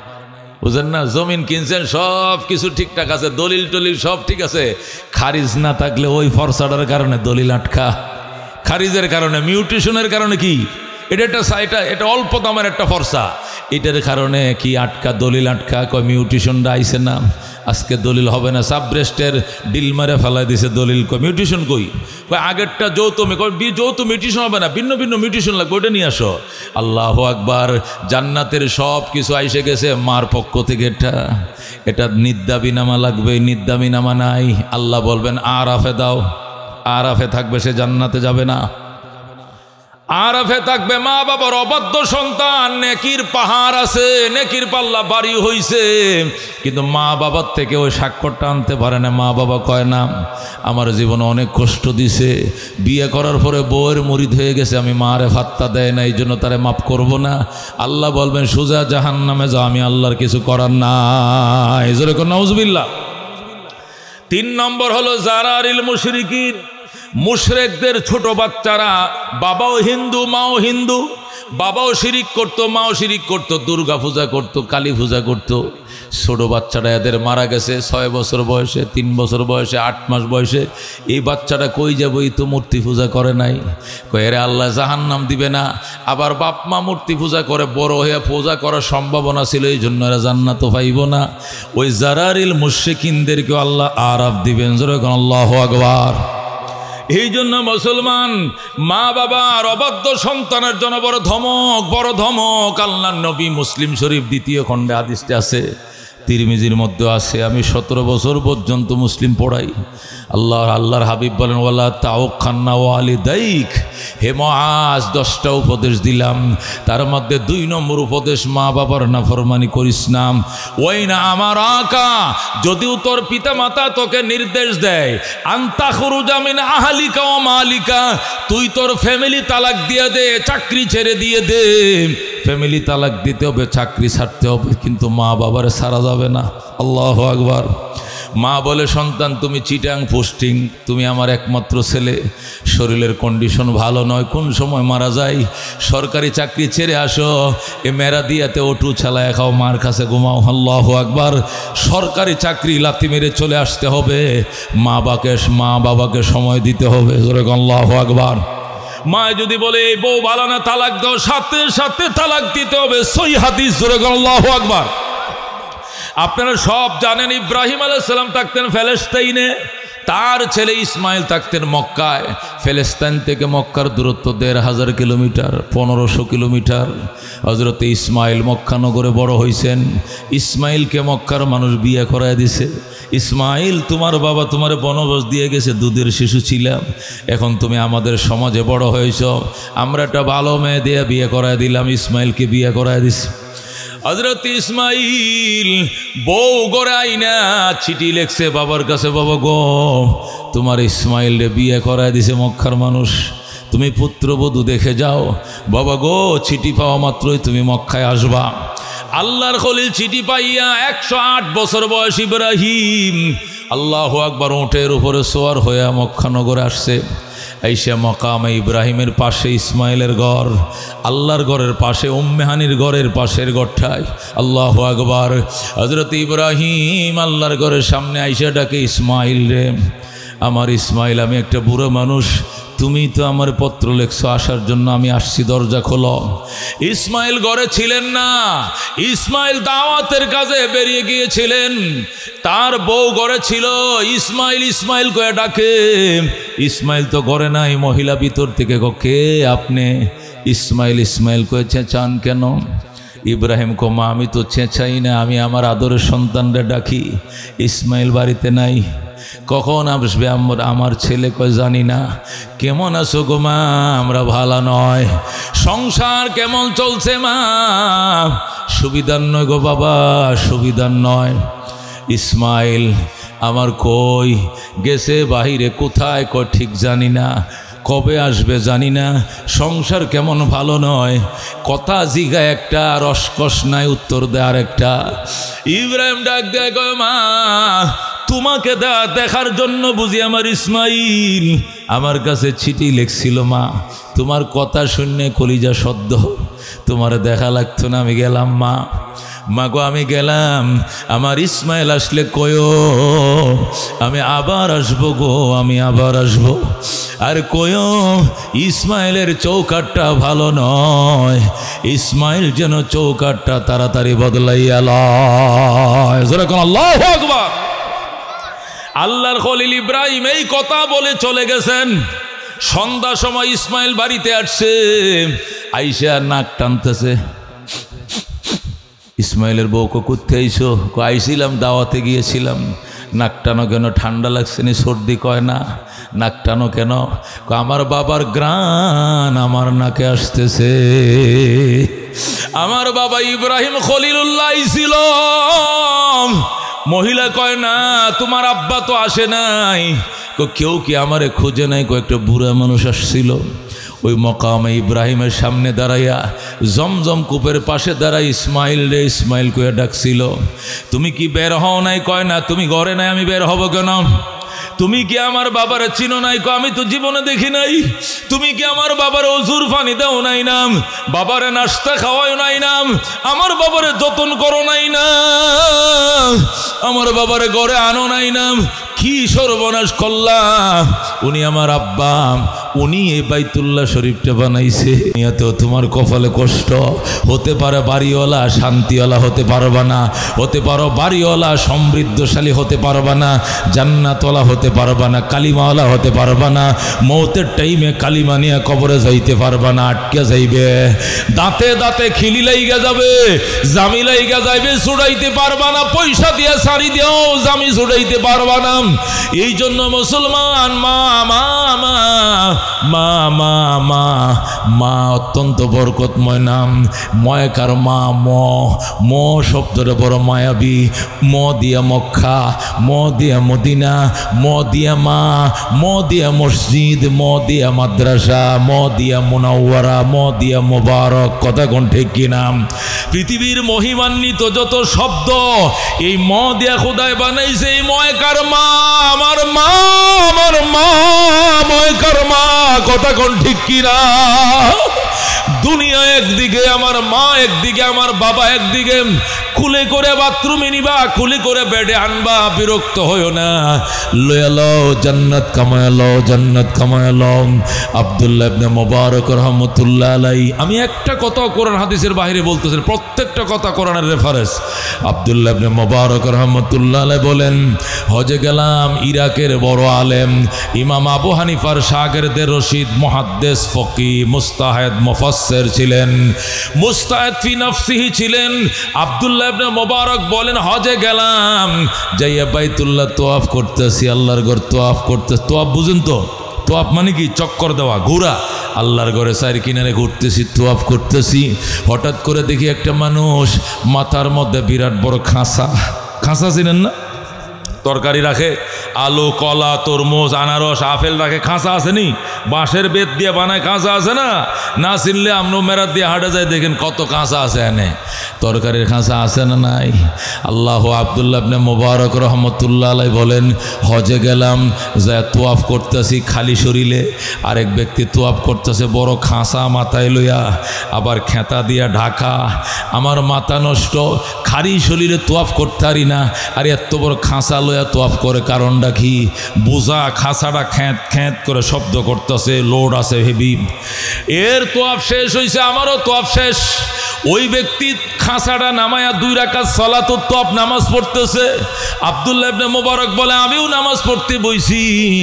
S1: বুঝেন না? জমিন কিনছেন, সব কিছু ঠিকঠাক আছে, দলিল টলিল সব ঠিক আছে, খারিজ না থাকলে ওই ফরসাটার কারণে দলিল আটকা, খারিজের কারণে, মিউটেশনের কারণে কি এটা একটা এটা এটা অল্প দামের একটা ফরসা, এটার কারণে কি আটকা, দলিল আটকা। কয় মিউটেশনটা আইসে না, আজকে দলিল হবে না, সাবরেস্টের ডিল মারে ফেলাই দিছে দলিল। কয় মিউটেশন কই? কয় আগেরটা যৌথ, যৌথ মিউটেশন হবে না, ভিন্ন ভিন্ন মিউটেশন লাগবে, ওইটা নিয়ে আসো। আল্লাহু আকবার। জান্নাতের সব কিছু আইসে গেছে, মার পক্ষ থেকে এটা এটা নিদ্দাবি নামা লাগবে, নিদ্দাবি নামা নাই। আল্লাহ বলবেন আরাফে দাও, আরাফে থাকবে, সে জান্নাতে যাবে না। আরাফে থাকবে মা বাবার অবাধ্য সন্তান, নেকির পাহাড় আছে, নেকির পাল্লা বাড়ি হইছে, কিন্তু মা বাবার থেকে ওই স্বাক্ষরটা আনতে পারে না। মা বাবা কয় না, আমার জীবনে অনেক কষ্ট দিছে, বিয়ে করার পরে বউয়ের মুরিদ হয়ে গেছে, আমি মারে ফাত্তা দেয় না, এই জন্য তারে মাফ করব না। আল্লাহ বলবেন সোজা জাহান্নামে যাও, আমি আল্লাহর কিছু করার নাই। যেরকম নাউজুবিল্লাহ। তিন নম্বর হলো জারারিল মুশরিকিন, মুশরিকদের ছোট বাচ্চারা, বাবাও হিন্দু মাও হিন্দু, বাবাও শিরিক করতো মাও শিরিক করতো, দুর্গা পূজা করতো, কালী পূজা করতো। ছোট বাচ্চাটা এদের মারা গেছে ছয় বছর বয়সে, তিন বছর বয়সে, আট মাস বয়সে। এই বাচ্চাটা কই যাবো, এই তো মূর্তি পূজা করে নাই। কয়ে রে আল্লাহ জাহান্নাম দিবে না। আবার বাপ মা মূর্তি পূজা করে, বড় হয়ে পূজা করার সম্ভাবনা ছিল, এই জন্য এরা জান্নাতও পাইব না। ওই জারারিল মুশরিকিনদেরকেও আল্লাহ আরাফ দিবেন। যেরকম আল্লাহু আকবার। এই জন্য মুসলমান মা বাবার অবাধ্য সন্তানের জন্য বড় ধমক, বড় ধমক। আল্লাহর নবী মুসলিম শরীফ দ্বিতীয় খণ্ডে হাদিসটা আছে, তিরমিজির মধ্যে আছে, আমি সতেরো বছর পর্যন্ত মুসলিম পড়াই। আল্লাহ আল্লাহর হাবিব বলেন ওয়ালা তাওখান্না ওয়ালিদাইক, হে মুআজ দশটা উপদেশ দিলাম, তার মধ্যে দুই নম্বর উপদেশ মা বাবার নাফরমানি করিস না। ওই না আমার আকা, যদিও তোর পিতা মাতা তোকে নির্দেশ দেয় আনতা খুরুজা মিন আহলিকা ওয়া মালিকা, তুই তোর ফ্যামিলি তালাক দিয়ে দে, চাকরি ছেড়ে দিয়ে দে, ফ্যামিলি তালাক দিতে হবে, চাকরি ছাড়তে হবে, কিন্তু মা বাবারে ছাড়া যাবে না। আল্লাহু আকবার। মা বলে সন্তান তুমি চিটাং পোস্টিং, তুমি আমার একমাত্র ছেলে, শরীরের কন্ডিশন ভালো নয়, কোন সময় মারা যায়, সরকারি চাকরি ছেড়ে আসো, এ মেরা দিয়াতে ওটু ছালায় খাও, মার কাছে ঘুমাও। আল্লাহু আকবার। সরকারি চাকরি লাথি মেরে চলে আসতে হবে, মা বাবাকে মা বাবাকে সময় দিতে হবে। আল্লাহু আকবার। মা যদি বলে এই বউ ভালো না, তালাক দাও, সাথে সাথে তালাক দিতে হবে, সহিহ হাদিস। আল্লাহু আকবার। আপনারা সব জানেন ইব্রাহিম আলাইহিস সালাম থাকতেন ফিলিস্তিনে, তার ছেলে ইসমাইল থাকতেন মক্কায়। ফিলিস্তিন থেকে মক্কার দূরত্ব দেড় হাজার কিলোমিটার, পনেরোশো কিলোমিটার। হযরত ইসমাইল মক্কা নগরে বড় হয়েছেন। ইসমাইলকে মক্কার মানুষ বিয়ে করায় দিছে। ইসমাইল তোমার বাবা তোমার বনবাস দিয়ে গেছে, দুধের শিশু ছিলাম, এখন তুমি আমাদের সমাজে বড় হয়েছ, আমরা একটা ভালো মেয়ে দিয়ে বিয়ে করায় দিলাম। ইসমাইলকে বিয়ে করায় দিছে। হযরত ইসমাইল বউ গড়ে আইনা চিঠি লেখছে বাবার কাছে, বাবা গো তোমার ইসমাইল রে বিয়ে করায় দিছে মক্কার মানুষ, তুমি পুত্রবধূ দেখে যাও। বাবা গো চিঠি পাওয়া মাত্রই তুমি মক্কায় আসবা। আল্লাহর খলিল চিঠি পাইয়া একশো আট বছর বয়স ইব্রাহিম আল্লাহু আকবার উটের উপরে সোয়ার হইয়া মক্কা নগরে আসছে। আইসা মকামে ইব্রাহিমের পাশে ইসমাইলের ঘর, আল্লাহর ঘরের পাশে উম্মে হানির ঘরের পাশের ঘরটায়। আল্লাহু আকবার। হযরত ইব্রাহিম আল্লাহর ঘরের সামনে আইসা ডাকে ইসমাইল রে, আমার ইসমাইল আমি একটা বুড়ো মানুষ, তুমি তো আমার পত্র লেখছো আসার জন্য, আমি আসছি, দরজা খোলো। ইসমাইল ঘরে ছিলেন না, ইসমাইল দাওয়াতের কাজে বেরিয়ে গিয়েছিলেন, তার বউ ঘরে ছিল। ইসমাইল ইসমাইল কয়ে ডাকে, ইসমাইল তো ঘরে নাই। মহিলা ভিতর থেকে কে আপনি? ইসমাইল ইসমাইল কয়ে চেঁচান কেন? ইব্রাহিম কো মা আমি তো চেঁচাই না, আমি আমার আদরের সন্তানরে ডাকি। ইসমাইল বাড়িতে নাই, কখন আসবে আমার ছেলে? কয় জানি না। কেমন আছো গো মা? আমরা ভালো নয়। সংসার কেমন চলছে মা? সুবিধার নয় গো বাবা, সুবিধার নয়। ইসমাইল আমার কই গেছে বাহিরে, কোথায় কয় ঠিক জানি না, কবে আসবে জানি না, সংসার কেমন ভালো নয়। কথা জিগা একটা, রসকস নাই, উত্তর দেয় আর একটা। ইব্রাহিম ডাক দেয় কয় মা তোমাকে দেখার জন্য বুঝি আমার ইসমাইল আমার কাছে চিঠি লিখছিল। মা তোমার কথা শুনে কলিজা সদ্য, তোমার দেখা লাগতো না, আমি গেলাম মা। মা গো আমি গেলাম, আমার ইসমাইল আসলে কয়ো আমি আবার আসবো গো, আমি আবার আসবো। আর কয়ো ইসমাইলের চৌকাটটা ভালো নয়, ইসমাইল যেন চৌকাটটা তাড়াতাড়ি বদলাইয়া লয়। আল্লাহু আকবার। আল্লাহর খলিল ইব্রাহিম এই কথা বলে চলে গেছেন। সন্ধ্যা সময় ইসমাইল বাড়িতে আসছে, আইসা নাক টানতেছে। ইসমাইলের বউকে করতে আইসো? আইছিলাম, দাওয়াতে গিয়েছিলাম। নাক টানো কেন? ঠান্ডা লাগছে নি? সর্দি? কয় না। নাক টানো কেন? আমার বাবার গ্রান আমার নাকে আসতেছে। আমার বাবা ইব্রাহিম খলিলুল্লাহ ছিল। মহিলা কয় না তোমার আব্বা তো আসে নাই। কেউ কি আমারে খুঁজে নাই? কয়েকটা বুড়া মানুষ আসছিল। ওই মকামে ইব্রাহিমের সামনে দাঁড়াইয়া জমজম কূপের পাশে দাঁড়াই ইসমাইল রে ইসমাইল কয়ে ডাকছিল। তুমি কি বের হও নাই? কয় না। তুমি ঘরে নাই, আমি বের হব কেন? তুমি কি আমার বাবারে চিনো নাই? কো আমি তো জীবনে দেখি নাই। তুমি কি আমার বাবার ওজুর পানি দাও নাই নাম? বাবারে নাস্তা খাওয়াই নাই নাম? আমার বাবারে যতন করো নাই না? আমার বাবারে ঘরে আনো নাই নাম? কি সর্বনাশ করলাম। উনি আমার আব্বা, উনি এই বাইতুল্লাহ শরীফটা বানাইছে। তো তোমার কপালে কষ্ট হতে পারে, বাড়িওয়ালা শান্তিওয়ালা হতে পারবা না, হতে পারো বাড়িওয়ালা সমৃদ্ধশালী হতে পারবা না, জান্নাতওয়ালা হতে পারবা না, কালিমাওয়ালা হতে পারবা না, মৌতের টাইমে কালিমা নিয়ে কবরে যাইতে পারবা না, আটকে যাইবে, দাঁতে দাঁতে খিলি লাইগা যাবে, জামি লাইগা যাইবে, ছুড়াইতে পারবা না, পয়সা দিয়ে সারি দিও জামি ছুড়াইতে পারবা না। এই জন্য মুসলমান মা মা মা মা মা মা মা অত্যন্ত বরকতময় নাম। ময়কার মা, ম ম শব্দটা বড় মায়াবী। ম দিয়া মক্কা, ম দিয়া মদিনা, ম দিয়া মা, ম দিয়া মসজিদ, ম দিয়া মাদ্রাসা, ম দিয়া মুনাওয়ারা, ম দিয়া মোবারক। কথা কোন ঠিক কিনা? পৃথিবীর মহিমান্বিত যত শব্দ এই ম দিয়া খোদায় বানাইছে। এই ময়কার মা, আমার মা, আমার মা, ময়কার মা। কথা কোন ঠিক কিনা? দুনিয়া একদিকে, আমার মা একদিকে, আমার বাবা একদিকে। খুলে করে বাথরুমে নিবা, খুলে করে বেডে আনবা, বিরক্ত হইও না। লয়া লও, জান্নাত কামায়া লও, জান্নাত কামায়া লও। আব্দুল্লাহ ইবনে মুবারক রাহমাতুল্লাহ আলাইহি, আমি একটা কথা কোরআন হাদিসের বাইরে বলতেছি, প্রত্যেকটা কথা কোরআনের রেফারেন্স। আব্দুল্লাহ ইবনে মুবারক রাহমাতুল্লাহ আলাইহি বলেন, হজে গেলাম, ইরাকের বড় আলেম ইমাম আবু হানিফার শাগির্দের রশিদ মুহাদ্দিস ফকিহ মুস্তাহিদ মুফাসসির ছিলেন, মুস্তাহিদ ফি নাফসিহি ছিলেন। আব্দুল্লাহ ইবনে মুবারক বলেন, হজে গেলাম, যাইয়া বাইতুল্লাহ তোয়াফ করতেছি, আল্লাহর ঘর তোয়াফ করতে। তোয়াফ বুঝেন তো? তোয়াফ মানে কি? চক্কর দেওয়া, ঘোরা। আল্লাহর ঘরে চার কিনারে ঘুরতেছি, তোয়াফ করতেছি। হঠাৎ করে দেখি একটা মানুষ মাথার মধ্যে বিরাট বড় খাঁচা। খাঁচা চিনেন না? তরকারি রাখে, আলু, কলা, তরমুজ, আনারস, আপেল রাখে, খাঁচা আসেনি? বাঁশের বেত দিয়ে বানায় খাঁচা আছে না? না চিনলে আমনো মেরাত দিয়ে হাঁটে যায়, দেখেন কত খাঁচা আছে এনে। তরকারির খাঁচা আছে না নাই? আল্লাহ। আব্দুল্লাহ ইবনে মুবারক রহমতুল্লাহ আলাইহি বলেন, হজে গেলাম, যা তোয়াফ করতেছি খালি শরীরে, আরেক ব্যক্তি তোয়াফ করতেছে বড় খাঁচা মাথায় লইয়া, আবার খেতা দিয়া ঢাকা। আমার মাথা নষ্ট, খালি শরীরে তোয়াফ করতে পারি না, আর এত বড় খাঁচা লইয়া তোয়াফ করে। কারণটা কি? বোঝা খাঁচাটা খ্যাঁত খ্যাঁত করে শব্দ করতেছে, লোড আছে হেভি। এর তোয়াফ শেষ হয়েছে, আমারও তোয়াফ শেষ। ওই ব্যক্তি খাঁচাটা নামায়া দুই রাকাত সালাতুত তোয়াফ নামাজ পড়তেছে। আব্দুল্লাহ ইবনে মুবারক বলে, আমিও নামাজ পড়তে বইছি,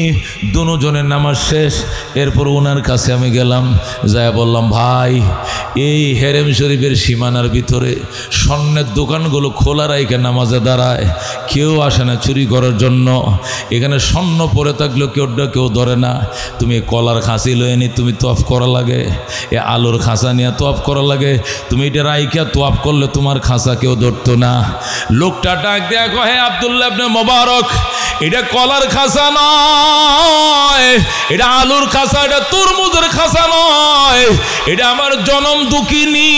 S1: দুজনের নামাজ শেষ। এরপর ওনার কাছে আমি গেলাম, যায়া বললাম, ভাই, এই হেরেম শরীফের সীমানার ভিতরে স্বর্ণের দোকানগুলো খোলা রাইখে নামাজে দাঁড়ায়, কেউ আসে না চুরি করার জন্য। এখানে স্বর্ণ পরে থাকলেও কেউ কেউ ধরে না। তুমি কলার খাঁচি লয়ে নি তুমি তোয়াফ করা লাগে, এ আলুর খাঁচা নিয়ে তোয়াফ করা লাগে, তুমি এটা রাইখা তোয়াফ করলে তোমার খাঁচা কেউ ধরতো না। লোকটা ডাক দেয়া কহে, আব্দুল্লাহ ইবনে মুবারক, এটা কলার খাঁচা নয়, এটা আলুর খাঁচা, এটা তরমুজের খাঁচা নয়, এটা আমার জনম দুঃখিনী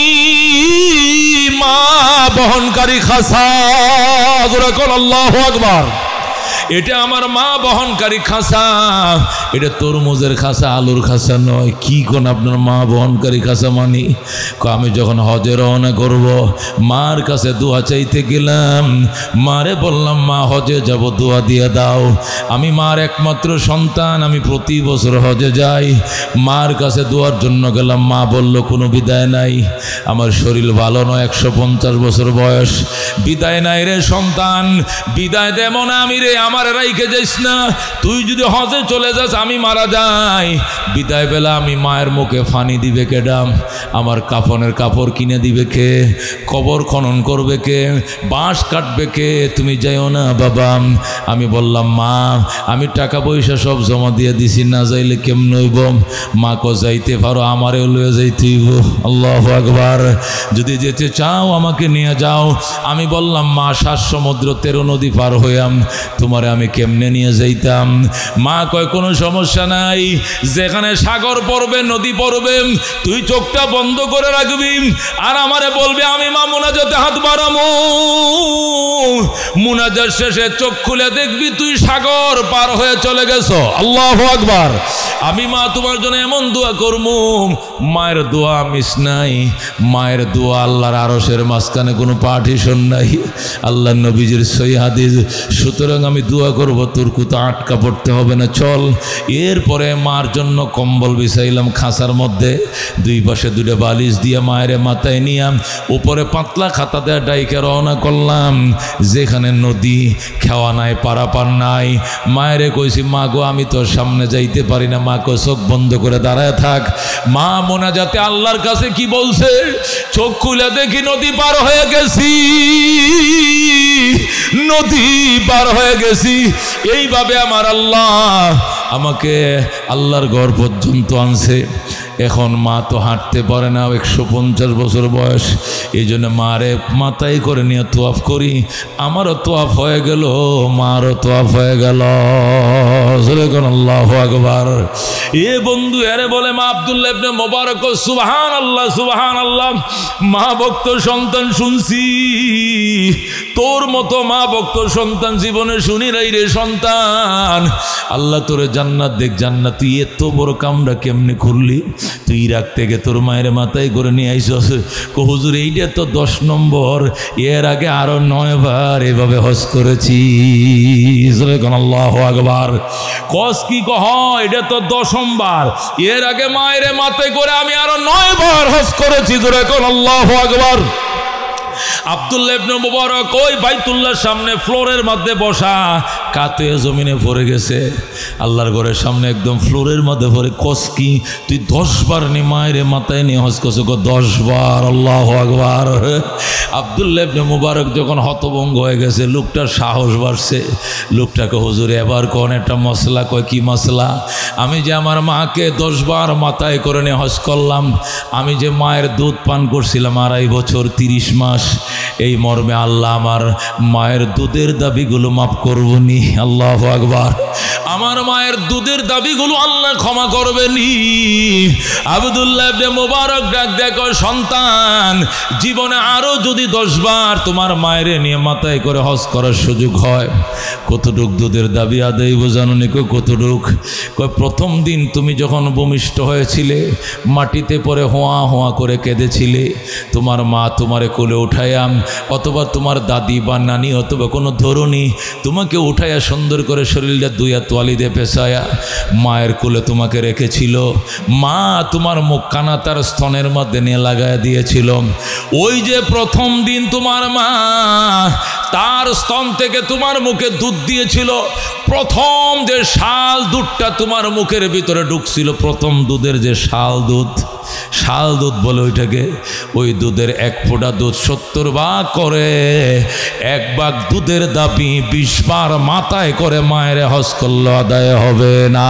S1: মা বহনকারী খাঁচা। আল্লাহু আকবার। এটা আমার মা বহনকারী খাঁচা, এটা তরমুজের খাঁচা, আলুর খাঁচা নয়। কি কোন আপনার মা বহনকারী খাঁচা মানি? আমি যখন হজে রওনা করব, মার কাছে দোয়া চাইতে গেলাম, মারে বললাম, মা হজে যাব, দোয়া দিয়ে দাও। আমি মার একমাত্র সন্তান, আমি প্রতি বছর হজে যাই। মার কাছে দোয়ার জন্য গেলাম, মা বলল, কোনো বিদায় নাই, আমার শরীর ভালো নয়, একশো পঞ্চাশ বছর বয়স, বিদায় নাই রে সন্তান, বিদায় দেব না আমি রে, আমার রাইখে যাইস না, তুই যদি হজে চলে যাস আমি মারা যাই। বিদায় বেলা আমি মায়ের মুখে ফানি দিবে কে? ডাম আমার কাফনের কাপড় কিনে দিবে কে? কবর খনন করবে কে? বাঁশ কাটবে কে? তুমি যাইও না বাবা। আমি বললাম, মা, আমি টাকা পয়সা সব জমা দিয়ে দিছি, না যাইলে কেমন হইব? মা কো, যাইতে পারো, আমারেও লয়ে যাইতে হইব। আল্লাহু আকবার। যদি যেতে চাও আমাকে নিয়ে যাও। আমি বললাম, মা, সাত সমুদ্র তেরো নদী পার হইয়াম, তোমার আমি কেমনে নিয়ে যাইতাম? মা কয়, কোনো সমস্যা নাই, যেখানে সাগর পড়বে, নদী পড়বে, তুই চোখটা বন্ধ করে রাখবি, আর আমারে বলবে, আমি মা মুনাজাতে হাত বাড়ামু। মুনাজাত শেষে চোখ খুলে দেখবি তুই সাগর পার হয়ে চলে গেছো। আল্লাহু আকবার। আমি মা তোমার জন্য এমন দোয়া করবো, মায়ের দোয়া মিস নাই, মায়ের দোয়া আল্লাহর আরশের মাঝখানে কোনো পার্টিশন নাই, আল্লাহ নবীজির সহি হাদিস। সুতরাং আমি দোয়া করব তোর কোথাও আটকা পড়তে হবে না, চল। এরপরে মার জন্য কম্বল বিছাইলাম খাঁচার মধ্যে, দুই পাশে দুটো বালিশ দিয়ে মায়ের মাথায় নিয়াম, উপরে পাতলা খাতা দেয়া ডাইকে রওনা করলাম যেখানে নদী, খেওয়া নাই, পারাপার নাই। মায়েরে কইছি, মা গো আমি তোর সামনে যাইতে পারি না, মা কো চোখ বন্ধ করে দাঁড়ায় থাক। মা মোনাজাতে আল্লাহর কাছে কি বলছে, চোখ খুলে দেখি নদী পার হয়ে গেছি, নদী পার হয়ে গেছি। এইভাবে আমার আল্লাহ আমাকে আল্লাহর ঘর পর্যন্ত আনছে। এখন মা তো হাঁটতে পারে না, একশো পঞ্চাশ বছর বয়স, এই জন্য মারে মাথায় করে নিয়ে তোয়াফ করি। আমারও তোয়াফ হয়ে গেল, মারও তোয়াফ হয়ে গেল। আল্লাহু আকবার। এ বন্ধু এরে বলে মা আব্দুল্লাহ ইবনে মোবারক, সুবহানাল্লাহ সুবহানাল্লাহ। মা ভক্ত সন্তান শুনছি, তোর মতো মা ভক্ত সন্তান জীবনে শুনি নাই রে সন্তান। আল্লাহ তোরে জান্নাত দেখ, জান্নাত। তুই এত বড় কামরা কেমনে করলি? তুই ইরাক থেকে তোর মায়ের মাথায় করে নিয়ে আইসস। কো হুজুর এইটা তো দশ নম্বর, এর আগে আরো নয় বার এভাবে হজ করেছি। আল্লাহু আকবার। কস কি কহ, এটা তো দশমবার, এর আগে মায়ের মাথায় করে আমি আরো নয় বার হজ করেছি। জোরে কোন আল্লাহু আকবার। আব্দুল্লাহ ইবনে মুবারক ওই বাইতুল্লাহর সামনে ফ্লোরের মধ্যে বসা, কাতে জমিনে পড়ে গেছে। আল্লাহর ঘরের সামনে একদম ফ্লোরের মধ্যে পড়ে। কস কি তুই দশ বার নি মায়ের মাথায় নিয়ে হজ করছো? দশ বার। আল্লাহু আকবার। আব্দুল্লাহ ইবনে মুবারক যখন হতভম্ব হয়ে গেছে, লোকটার সাহস বাড়ছে। লোকটাকে হুজুর এবার কোন একটা মশলা, কয় কি মশলা? আমি যে আমার মাকে দশ বার মাথায় করে নিয়ে হজ করলাম, আমি যে মায়ের দুধ পান করছিলাম আড়াই বছর তিরিশ মাস, এই মর্মে আল্লাহ আমার মায়ের দুধের দাবিগুলো মাফ করবনি। আল্লাহু আকবার। আমার মায়ের দুধের দাবিগুলো আল্লাহ ক্ষমা করবেনি। আব্দুল্লাহ ইবনে মুবারক ডাক দেখো, সন্তান জীবনে আরো যদি দশ বার তোমার মায়ের নিয়ে মাথায় করে হজ করার সুযোগ হয়, কতটুক দুধের দাবি আদায় বোঝানো নিকো কতটুক? কয় প্রথম দিন তুমি যখন ভূমিষ্ঠ হয়েছিলে, মাটিতে পড়ে হোয়া হোয়া করে কেঁদেছিলে, তোমার মা তোমারে কোলে উঠায়াম, অথবা তোমার দাদি বা নানি অথবা কোনো ধরুনি তোমাকে উঠাইয়া সুন্দর করে শরীরটা দুইয়া তোয়ালি দিয়ে পেঁচায়া মায়ের কোলে তোমাকে রেখেছিল। মা তোমার মুখ কানা তার স্তনের মধ্যে নিয়ে লাগাইয়া দিয়েছিল। ওই যে প্রথম দিন তোমার মা তার স্তন থেকে তোমার মুখে দুধ দিয়েছিল, প্রথম যে শাল দুধটা তোমার মুখের ভিতরে ঢুকছিল, প্রথম দুধের যে শাল দুধ, শাল দুধ বলে ওইটাকে, ওই দুধের এক ফোঁটা দুধ সত্তর ভাগ করে, এক ভাগ দুধের দাবি বিশ বার মাথায় করে মায়ের হজ করলে আদায় হবে না।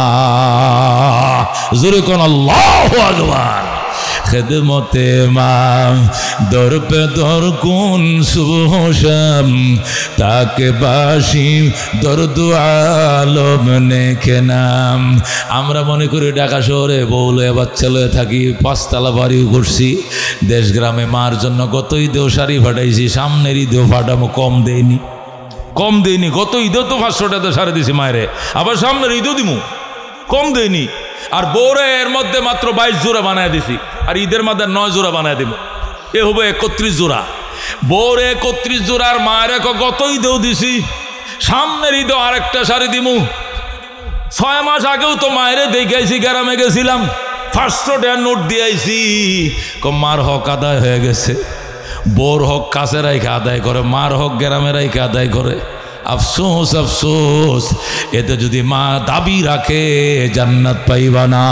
S1: জোরে কোন আল্লাহু আকবার। খেদমতে মা দর পে দর কোন সুবহাম, তাকে বাসি দর্দ আলম নেকে নাম। আমরা মনে করি ঢাকা শহরে বউলে বাচ্চা লয়ে থাকি, পাঁচতলা বাড়ি করছি, দেশ গ্রামে মার জন্য গত ঈদেও শাড়ি ফাটাইছি, সামনের ঈদেও ফাটামো, কম দেয়নি, কম দেয়নি। গত ঈদেও তো পাঁচশো টাকা সারে দিছি মায়েরে, আবার সামনের ঈদেও দিমু, কম দেয়নি। আর বউরে এর মধ্যে মাত্র বাইশ জোড়া বানায় দিছি, আর ঈদের মধ্যে নয় জোড়া বানায় দিব, এ হবে একত্রিশ জোড়া। বউরে একত্রিশ জোড়ার মায়ের গত ঈদেও দিছি, সামনের ঈদেও আরেকটা শাড়ি দিমু। ছয় মাস আগেও তো মায়েরে দেখাইছি, গ্রামে গেছিলাম, পাঁচশো টাকার নোট দিয়েছি। মার হক আদায় হয়ে গেছে, বউর হক কাছে রাইখে আদায় করে, মার হক গ্রামে রাইখে আদায় করে। আফসোস আফসোস, এতে যদি মা দাবি রাখে জান্নাত পাইবা না।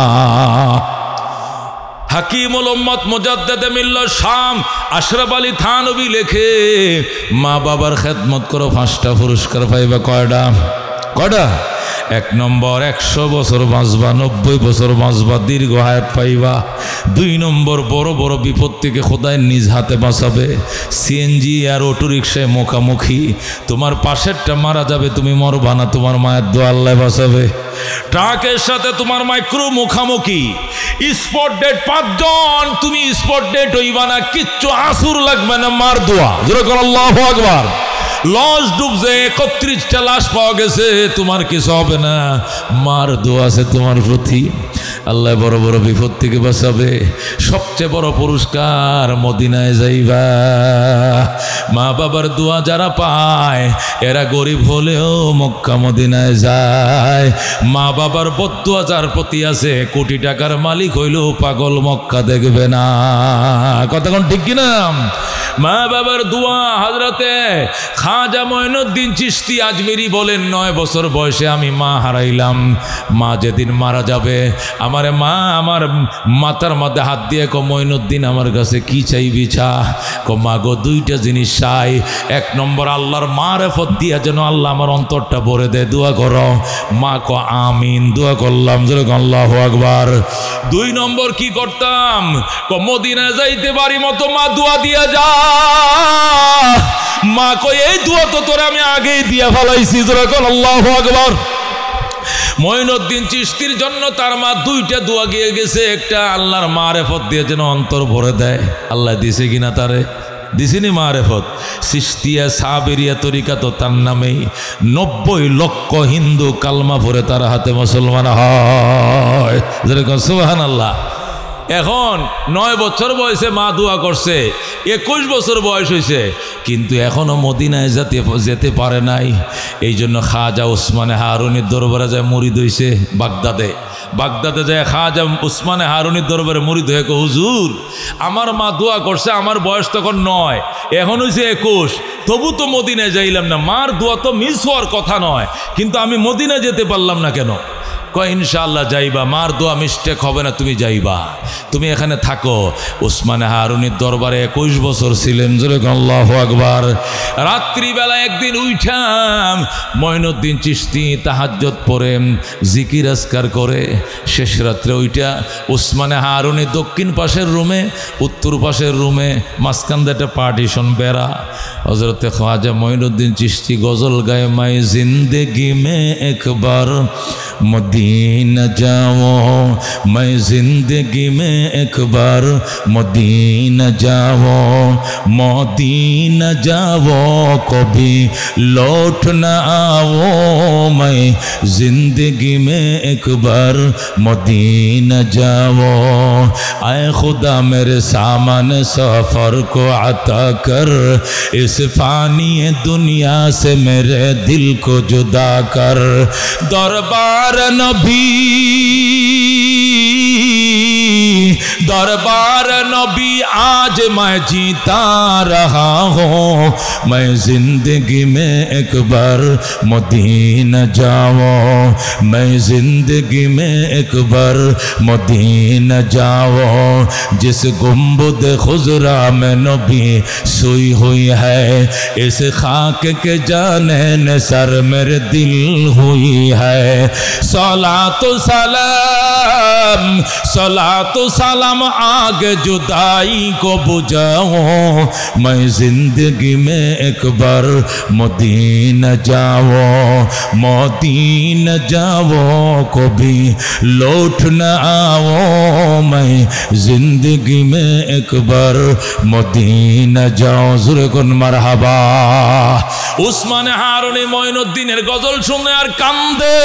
S1: হাকিমুল উম্মত মুজাদ্দেদে মিল্লাত শাম আশরাফ আলী থানভী লেখে, মা বাবার খেদমত করো পাঁচটা পুরস্কার পাইবা। কয়টা? কয়টা? এক নম্বর একশো বছর বাঁচবা, নব্বই বছর বাঁচবা, দীর্ঘ হায়াত পাইবা। দুই নম্বর বড় বড় বিপদ থেকে খোদায় নিজ হাতে বাঁচাবে। সিএনজি আর অটো রিক্সায় মুখামুখি, তোমার পাশেরটা মারা যাবে, তুমি মরবা না, তোমার মায়ের দোয়া আল্লাহ বাঁচাবে। ট্রাকের সাথে তোমার মাইক্রো মুখামুখি, স্পট ডেট পাঁচজন, তুমি স্পট ডেট হইবা না, কিচ্ছু আসুর লাগবে না, মার দোয়া। যেরকম আল্লাহু আকবার। লঞ্চ ডুবছে, একত্রিশটা লাশ পাওয়া গেছে, তোমার কিছু হবে না, মার দোয়া আছে তোমার প্রতি। আল্লাহ বড় বড় বিপদ থেকে বাঁচাবে। সবচেয়ে বড় পুরস্কার মদিনায় যাইবা। মা বাবার দোয়া যারা পায় এরা গরিব হলেও মক্কা মদিনায় যায়। মা বাবার বদদোয়া যার প্রতি আছে কোটি টাকার মালিক হইলেও পাগল মক্কা দেখবে না। কথা কোন ঠিক কিনা? মা বাবার দোয়া। হযরতে খাজা মঈনুদ্দিন চিশতি আজমিরি বলেন, নয় বছর বয়সে আমি মা হারাইলাম। মা যেদিন মারা যাবে আমারে মা আমার মাথার মধ্যে হাত দিয়ে কো, মঈনুদ্দিন আমার কাছে কি চাইবি চা। কো মা গো দুইটা জিনিস চাই। এক নম্বর আল্লাহর মারেফত দিয়া যেন আল্লাহ আমার অন্তরটা ভরে দেয়, দোয়া করো। মা কো আমিন, দোয়া করলাম, যেরকম আল্লাহু আকবার। দুই নম্বর কি করতাম? কো মদিনা যাইতে পারি মতো মা দোয়া দিয়া যা। মা কই এই দোয়া তো তোর আমি আগেই দিয়া ফেলাইছি, যেরকম আল্লাহু আকবার। মঈনুদ্দিন চিশতির জন্য তার মা দুইটা দোয়া গিয়ে গেছে। একটা আল্লাহর মারেফত দিয়ে যেন অন্তর ভরে দেয়। আল্লাহ দিছে কিনা তারে? দিছিনি মারেফত। চিশতিয়া সাবেরিয়া তরিকা তো তার নামেই। নব্বই লক্ষ হিন্দু কালমা পড়ে তার হাতে মুসলমান হয়, যেরকম সুবহানাল্লাহ। এখন নয় বছর বয়সে মা দোয়া করছে, একুশ বছর বয়স হয়েছে, কিন্তু এখনো মদিনায় যেতে যেতে পারে নাই। এই জন্য খাজা উসমানে হারুনির দরবারে যায় মুরিদ হইছে বাগদাদে। বাগদাদে যায় খাজা উসমানে হারুনির দরবারে মুরিদ হয়ে কো, হুজুর আমার মা দোয়া করছে, আমার বয়স তখন নয়, এখন হয়েছে একুশ, তবু তো মদিনায় যাইলাম না। মার দোয়া তো মিস হওয়ার কথা নয়, কিন্তু আমি মদিনায় যেতে পারলাম না কেন? কয় ইনশাআল্লাহ যাইবা, মার দোয়া মিস্টেক হবে না, তুমি যাইবা, তুমি এখানে থাকো। উসমানে হারুনির দরবারে একুশ বছর ছিলেন, যেরকম আল্লাহু আকবার। রাত্রিবেলা একদিন উঠাম মঈনুদ্দিন চিশতি তাহাজ্জুদ পড়ে জিকির আজকার করে। শেষ রাত্রে ওইটা উসমানে হারুনি দক্ষিণ পাশের রুমে, উত্তর পাশের রুমে, মাঝখান দিয়ে একটা পার্টিশন বেড়া। হযরতে খাজা মঈনুদ্দিন চিশতি গজল গায়ে, মাই জিন্দেগি মে একবার मदीना जाओ, मैं जिंदगी में एक बार मदीना जाओ, मदीना जाओ कभी लौट न आओ, मैं जिंदगी में एक बार मदीना जाओ। आए खुदा मेरे सामने सफ़र को अता कर, इस फानी दुनिया से मेरे दिल को जुदा कर। दरबार नबी दरबार नबी आज मैं जीता रहा हूँ, मैं जिंदगी में एक बार मदीना जाओ, मैं जिंदगी में एक बार मदीना जाओ। जिस गुंबद खुजरा में नबी सोई हुई है, इस खाक के जाने न सर मेरे दिल हुई है। सलातो सलाम सलातो सलाम आग जुदाई को बुझाओ, मैं जिंदगी में एक बार मदीना जाओ, मदीना जाओ कभी लौट न आओ, मैं जिंदगी में एक बार मदीना जाओ। जुरे कुन मरहबा। उस्मान हारुनी মঈনুদ্দিনের গজল শুনে আর কান্দে।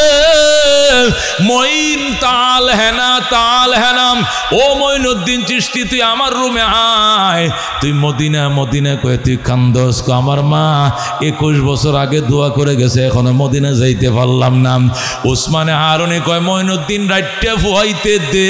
S1: মঈন তাল হেনা তাল হেনাম, ও মঈনুদ্দিন চিশতি তুই আমার রুমে আয়, তুই মদিনা মদিনা কয়ে তুই কান্দস। আমার মা একুশ বছর আগে দোয়া করে গেছে, এখনো মদিনা যাইতে পারলাম না। উসমানে হারুনি কয় মঈনুদ্দিন রাইটটা ফুয়াইতে দে,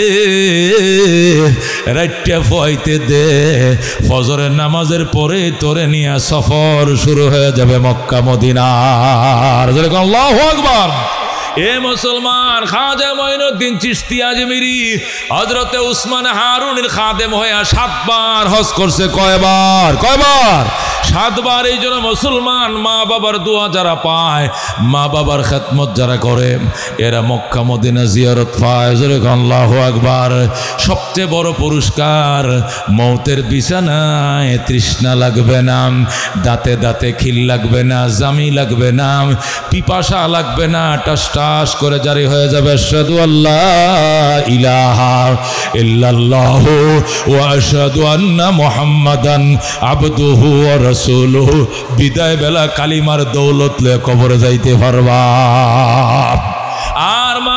S1: রাইটটা ফুয়াইতে দে, ফজরের নামাজের পরে তোরে নিয়ে সফর শুরু হয়ে যাবে মক্কা মদিনার। আল্লাহু আকবার। এ মুসলমান, খাজা মঈনুদ্দিন চিশতি আজমিরি হযরতে উসমান হারুনির খাদেম হয়ে সাতবার হজ করছে। কয়বার? কয়বার? সাতবার। এই জন্য মুসলমান মা বাবার দোয়া যারা পায়, মা বাবার খেদমত যারা করে, এরা মক্কা মদিনা জিয়ারত পায়। আল্লাহু আকবার। সবচেয়ে বড় পুরস্কার, মৌতের বিছানায় তৃষ্ণা লাগবে না, দাঁতে দাঁতে খিল লাগবে না, জামি লাগবে না, পিপাসা লাগবে না, টাসটা টাস করে জারি হয়ে যাবে আশহাদু আল্লা ইলাহা ইল্লাল্লাহু ওয়া আশহাদু আন্না মুহাম্মাদান আবদুহু ওয়া রাসূলুহু। বিদায় বেলা কালিমার দৌলত লয়ে কবরে যাইতে পারবা। আর মা বাবার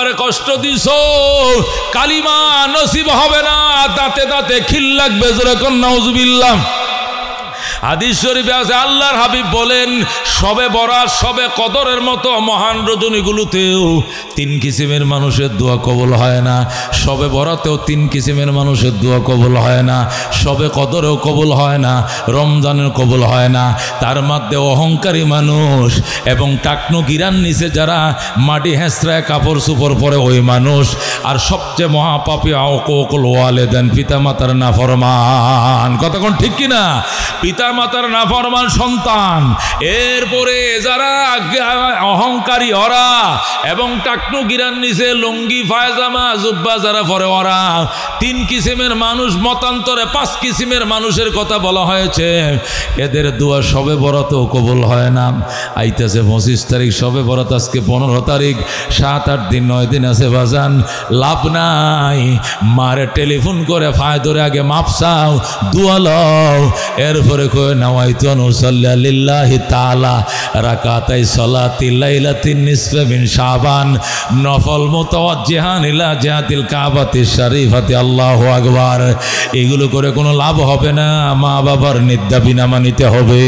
S1: আমারে কষ্ট দিছো, কালিমা নসিব হবে না, দাঁতে দাঁতে খিল লাগবে, জোরে কোন নাউজুবিল্লাহ। হাদিস শরীফে আছে আল্লাহর হাবিব বলেন শবে বরাত শবে কদরের মতো মহান রজনীগুলোতেও তিন কিসিমের মানুষের দোয়া কবুল হয় না, শবে বরাতেও তিন কিসিমের মানুষের দোয়া কবুল হয় না, শবে কদরেও কবুল হয় না, রমজানের কবুল হয় না। তার মধ্যে অহংকারী মানুষ এবং টাকনো গিরান নিচে যারা মাটি হেঁচড়ায় কাপড় চুপড় পরে ওই মানুষ, আর সবচেয়ে মহাপাপী আওকুল ওয়ালিদাইন পিতা মাতার নাফরমান। কতক্ষণ ঠিক কিনা? পিতা মাতার নাফরমান সন্তান, এরপরে যারা অহংকারী ওরা এবং টাকনু গিরান নিচে লুঙ্গি পায়জামা জুব্বা যারা পরে ওরা, তিন কিসিমের মানুষ, মতান্তরে পাঁচ কিসিমের মানুষের কথা বলা হয়েছে। এদের দোয়া শবে বরাতও কবুল হয় না। আইতেছে পঁচিশ তারিখ, শবে বরাত আজকে পনেরো তারিখ, সাত আট দিন নয় দিন আছে বাজান, লাভ নাই। মারে টেলিফোন করে ফায় ধরে আগে মাপ চাও, দোয়া লও, এরপরে কয়ে নাওয়াইতু আন উসাল্লি লিল্লাহি তাআলা রাকাতাই সালাতি লাইলাতিন নিসফি মিন শাবান নফল মুতাওয়াজ্জিহান ইলা জিহাতিল কাবাতিশ শরীফাতি আল্লাহু আকবার। এগুলো করে কোনো লাভ হবে না, মা বাবার নিন্দা বিনামা নিতে হবে।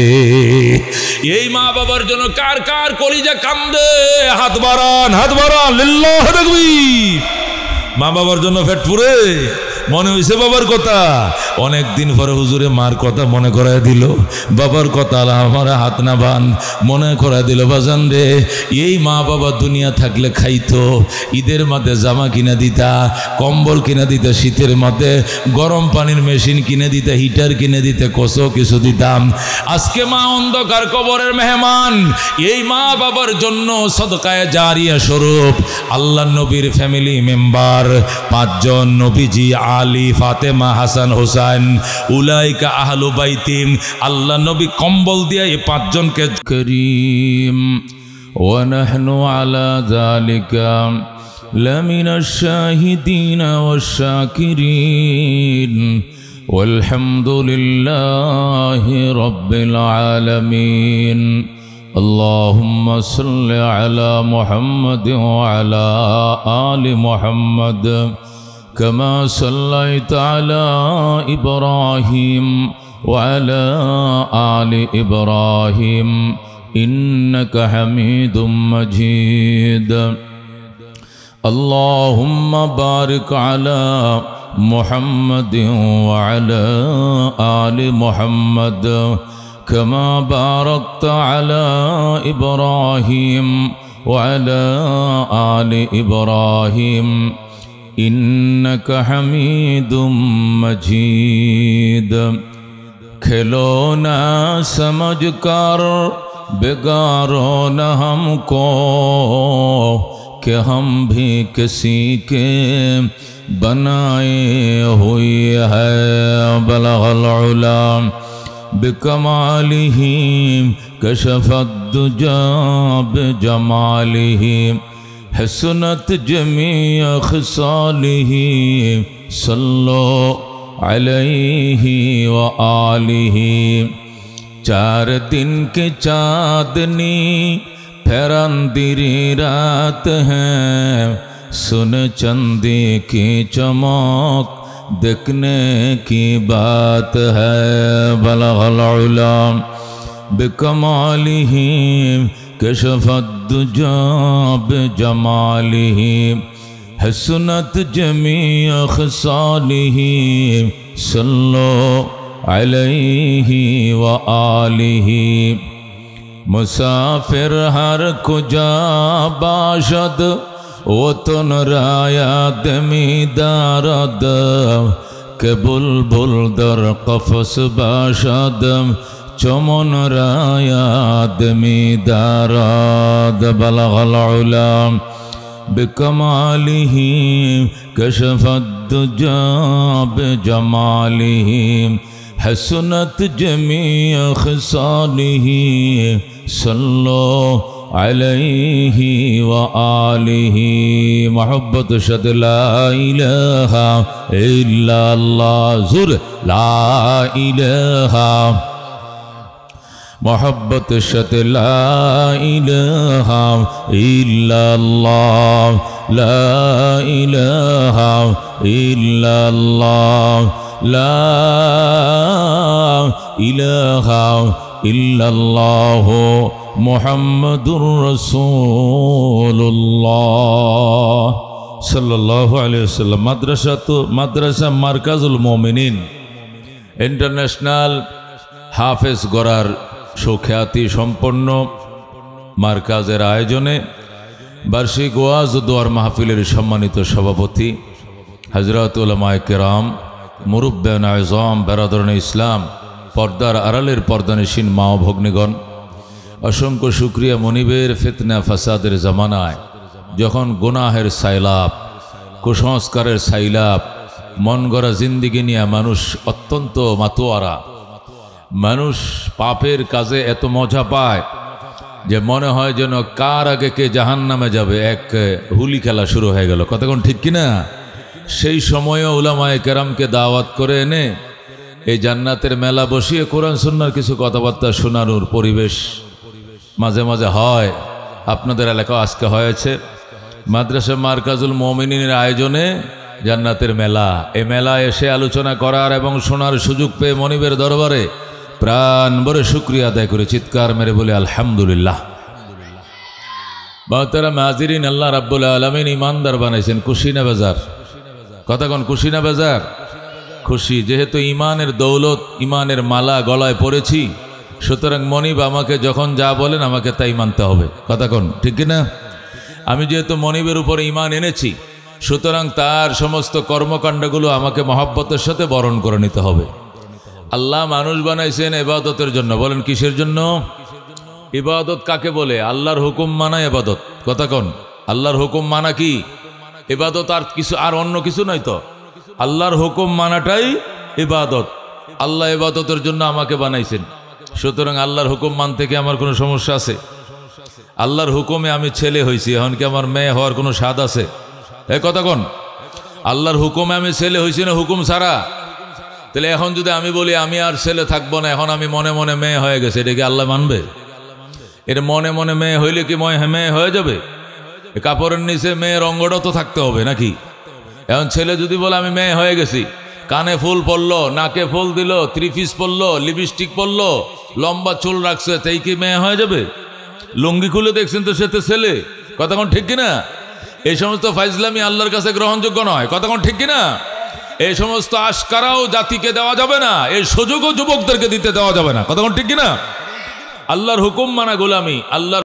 S1: এই মা বাবার জন্য কার কার কলিজা কান্দে? হাত বাড়ান, হাত বাড়ান, লিল্লাহু তাকবীর। মা বাবার জন্য পেট পুরে মনে হয়েছে বাবার কথা, অনেক দিন পরে হুজুরে মার কথা মনে করাই দিল, বাবার কথা আমার হাত না বান মনে করাই দিল। বাজান রে, এই মা বাবা দুনিয়া থাকলে খাইতো, ঈদের মধ্যে জামা কিনে দিতা, কম্বল কিনে দিতে, শীতের মধ্যে গরম পানির মেশিন কিনে দিতে, হিটার কিনে দিতে, কচো কিছু দিতাম। আজকে মা অন্ধকার কবরের মেহমান। এই মা বাবার জন্য সদকায়ে জারিয়া স্বরূপ আল্লাহ নবীর ফ্যামিলি মেম্বার পাঁচজন, নবীজি, আলী, ফাতেমা, হাসান, হুসাইন, উলাইকা আহলু বাইতিম, আল্লাহ নবী কম্বল দিয়ে এই পাঁচজনকে করিম। ওয়া নাহনু আলা যালিকা লামিনাশ শাহিদিন ওয়াশ শাকিরিন ওয়ালহামদুলিল্লাহি রাব্বিল আলামিন। আল্লাহুম্মা সাল্লি আলা মুহাম্মাদ ওয়া আলা আলি মুহাম্মাদ كما صليت على إبراهيم وعلى آل إبراهيم إنك حميد مجيد. اللهم بارك على محمد وعلى آل محمد كما باركت على إبراهيم وعلى آل إبراهيم إنك حميد مجيد. खेलो ना समझ कर बिगाड़ो न हमको कि हम भी किसी के बनाए हुए हैं. बलगल उला बिकमालिही कशफत दुजा बिजमालिही हसनत जमीअ खिसालिही सल्लो अलैहि व आलिही. चार दिन की चाँदनी फैरंदिरी रात है, सुन चंदी की चमक देखने की बात है. बलगल उला बिकमालिही कशफत दुजा बिजमालिही हसनत जमीअ खिसालिही सल्लो अलैहि व आलिही. मुसाफिर हर कुजा बाशद वतन रायाद मीदारद के बुलबुल दर कफस बाशद चमन रायाद मीदारद. बलगल उला बिकमालिही कशफत दुजा बिजमालिही हसनत जमीअ खिसालिही सल्लो अलैहि व आलिही. मोहब्बत शद ला इलाहा इल्लल्लाह ज़ुर ला इलाहा. मोहब्बत शद ला इलाहा इल्लल्लाह লা ইলাহা ইল্লাল্লাহ লা ইলাহা ইল্লাল্লাহ মুহাম্মাদুর রাসূলুল্লাহ সাল্লাল্লাহু আলাইহি ওয়াসাল্লাম। মাদ্রাসা তো মাদ্রাসা মারকাজুল মুমিনিন ইন্টারন্যাশনাল হাফেজ গড়ার সুখ্যাতি সম্পন্ন মারকাজের আয়োজনে বার্ষিক ওয়াজ ও দোয়ার মাহফিলের সম্মানিত সভাপতি হযরত উলামায়ে কেরাম, মুরব্বিয়ান আযম, বেরাদরানে ইসলাম, পর্দার আড়ালের পর্দানিশীন মা ও ভগ্নীগণ, অসংখ্য শুকরিয়া। মনিবের ফিতনা ফাসাদের জামানায় যখন গুনাহের সাইলাব, কুসংস্কারের সাইলাব, মন গড়া জিন্দিগি নিয়ে মানুষ অত্যন্ত মাতোয়ারা, মানুষ পাপের কাজে এত মজা পায় যে মনে হয় যেন কার আগে কে জাহান্নামে যাবে, এক হুলি খেলা শুরু হয়ে গেল। কতক্ষণ ঠিক কিনা? সেই সময়ে উলামায়ে কেরামকে দাওয়াত করে এনে এই জান্নাতের মেলা বসিয়ে কোরআন সুন্নাহর কিছু কথাবার্তা শোনানোর পরিবেশ মাঝে মাঝে হয়। আপনাদের এলাকাও আজকে হয়েছে। মাদ্রাসা মারকাজুল মুমিনিনের আয়োজনে জান্নাতের মেলা, এই মেলায় এসে আলোচনা করার এবং শোনার সুযোগ পেয়ে মনিবের দরবারে প্রাণ ভরে শুকরিয়া আদায় করে চিৎকার মেরে বলে আলহামদুলিল্লাহ। মুহতারাম হাজিরিন, আল্লাহ রাব্বুল আলামিন ইমানদার বানাইছেন। খুশি না বেজার? কথা কোন, খুশি না বেজার? খুশি। যেহেতু ইমানের দৌলত, ইমানের মালা গলায় পড়েছি, সুতরাং মনিব আমাকে যখন যা বলেন আমাকে তাই মানতে হবে। কথা কোন ঠিক কিনা? আমি যেহেতু মনিবের উপর ইমান এনেছি, সুতরাং তার সমস্ত কর্মকাণ্ডগুলো আমাকে মহব্বতের সাথে বরণ করে নিতে হবে। আল্লাহ মানুষ বানাইছেন ইবাদতের জন্য। বলেন কিসের জন্য? ইবাদত কাকে বলে? আল্লাহর হুকুম মানা ইবাদত। কথা কোন? আল্লাহর হুকুম মানা কি ইবাদত? আর কিছু, আর অন্য কিছু নয় তো। আল্লাহর হুকুম মানাটাই ইবাদত। আল্লাহ ইবাদতের জন্য আমাকে বানাইছেন, সুতরাং আল্লাহর হুকুম মানতে কি আমার কোনো সমস্যা আছে? আল্লাহর হুকুমে আমি ছেলে হয়েছি, এখন কি আমার মেয়ে হওয়ার কোনো স্বাদ আছে? এ কথা কোন? আল্লাহর হুকুমে আমি ছেলে হয়েছি না হুকুম ছাড়া? তাহলে এখন যদি আমি বলি আমি আর ছেলে থাকবো না, এখন আমি মনে মনে মেয়ে হয়ে গেছে, এটা কি আল্লাহ মানবে? এটা মনে মনে মেয়ে হইলে কি মেয়ে হয়ে যাবে? কাপড়ের নিচে মেয়ের অঙ্গটাও তো থাকতে হবে নাকি? এখন ছেলে যদি বলে আমি মেয়ে হয়ে গেছি, কানে ফুল পড়লো, নাকে ফুল দিল, থ্রি পিস পরলো, লিপস্টিক পরলো, লম্বা চুল রাখছে, তাই কি মেয়ে হয়ে যাবে? লুঙ্গি খুলে দেখছেন তো সে তো ছেলে। কথা কোন ঠিক কিনা? এই সমস্ত ফাইজলামি আল্লাহর কাছে গ্রহণযোগ্য নয়। কথা কোন ঠিক কিনা? এই সমস্ত আশকারাও জাতিকে দেওয়া যাবে না, এই সুযোগও যুবকদেরকে দিতে দেওয়া যাবে না। কথা কোন ঠিক কিনা? আল্লাহর হুকুম মানা গোলামি, আল্লাহর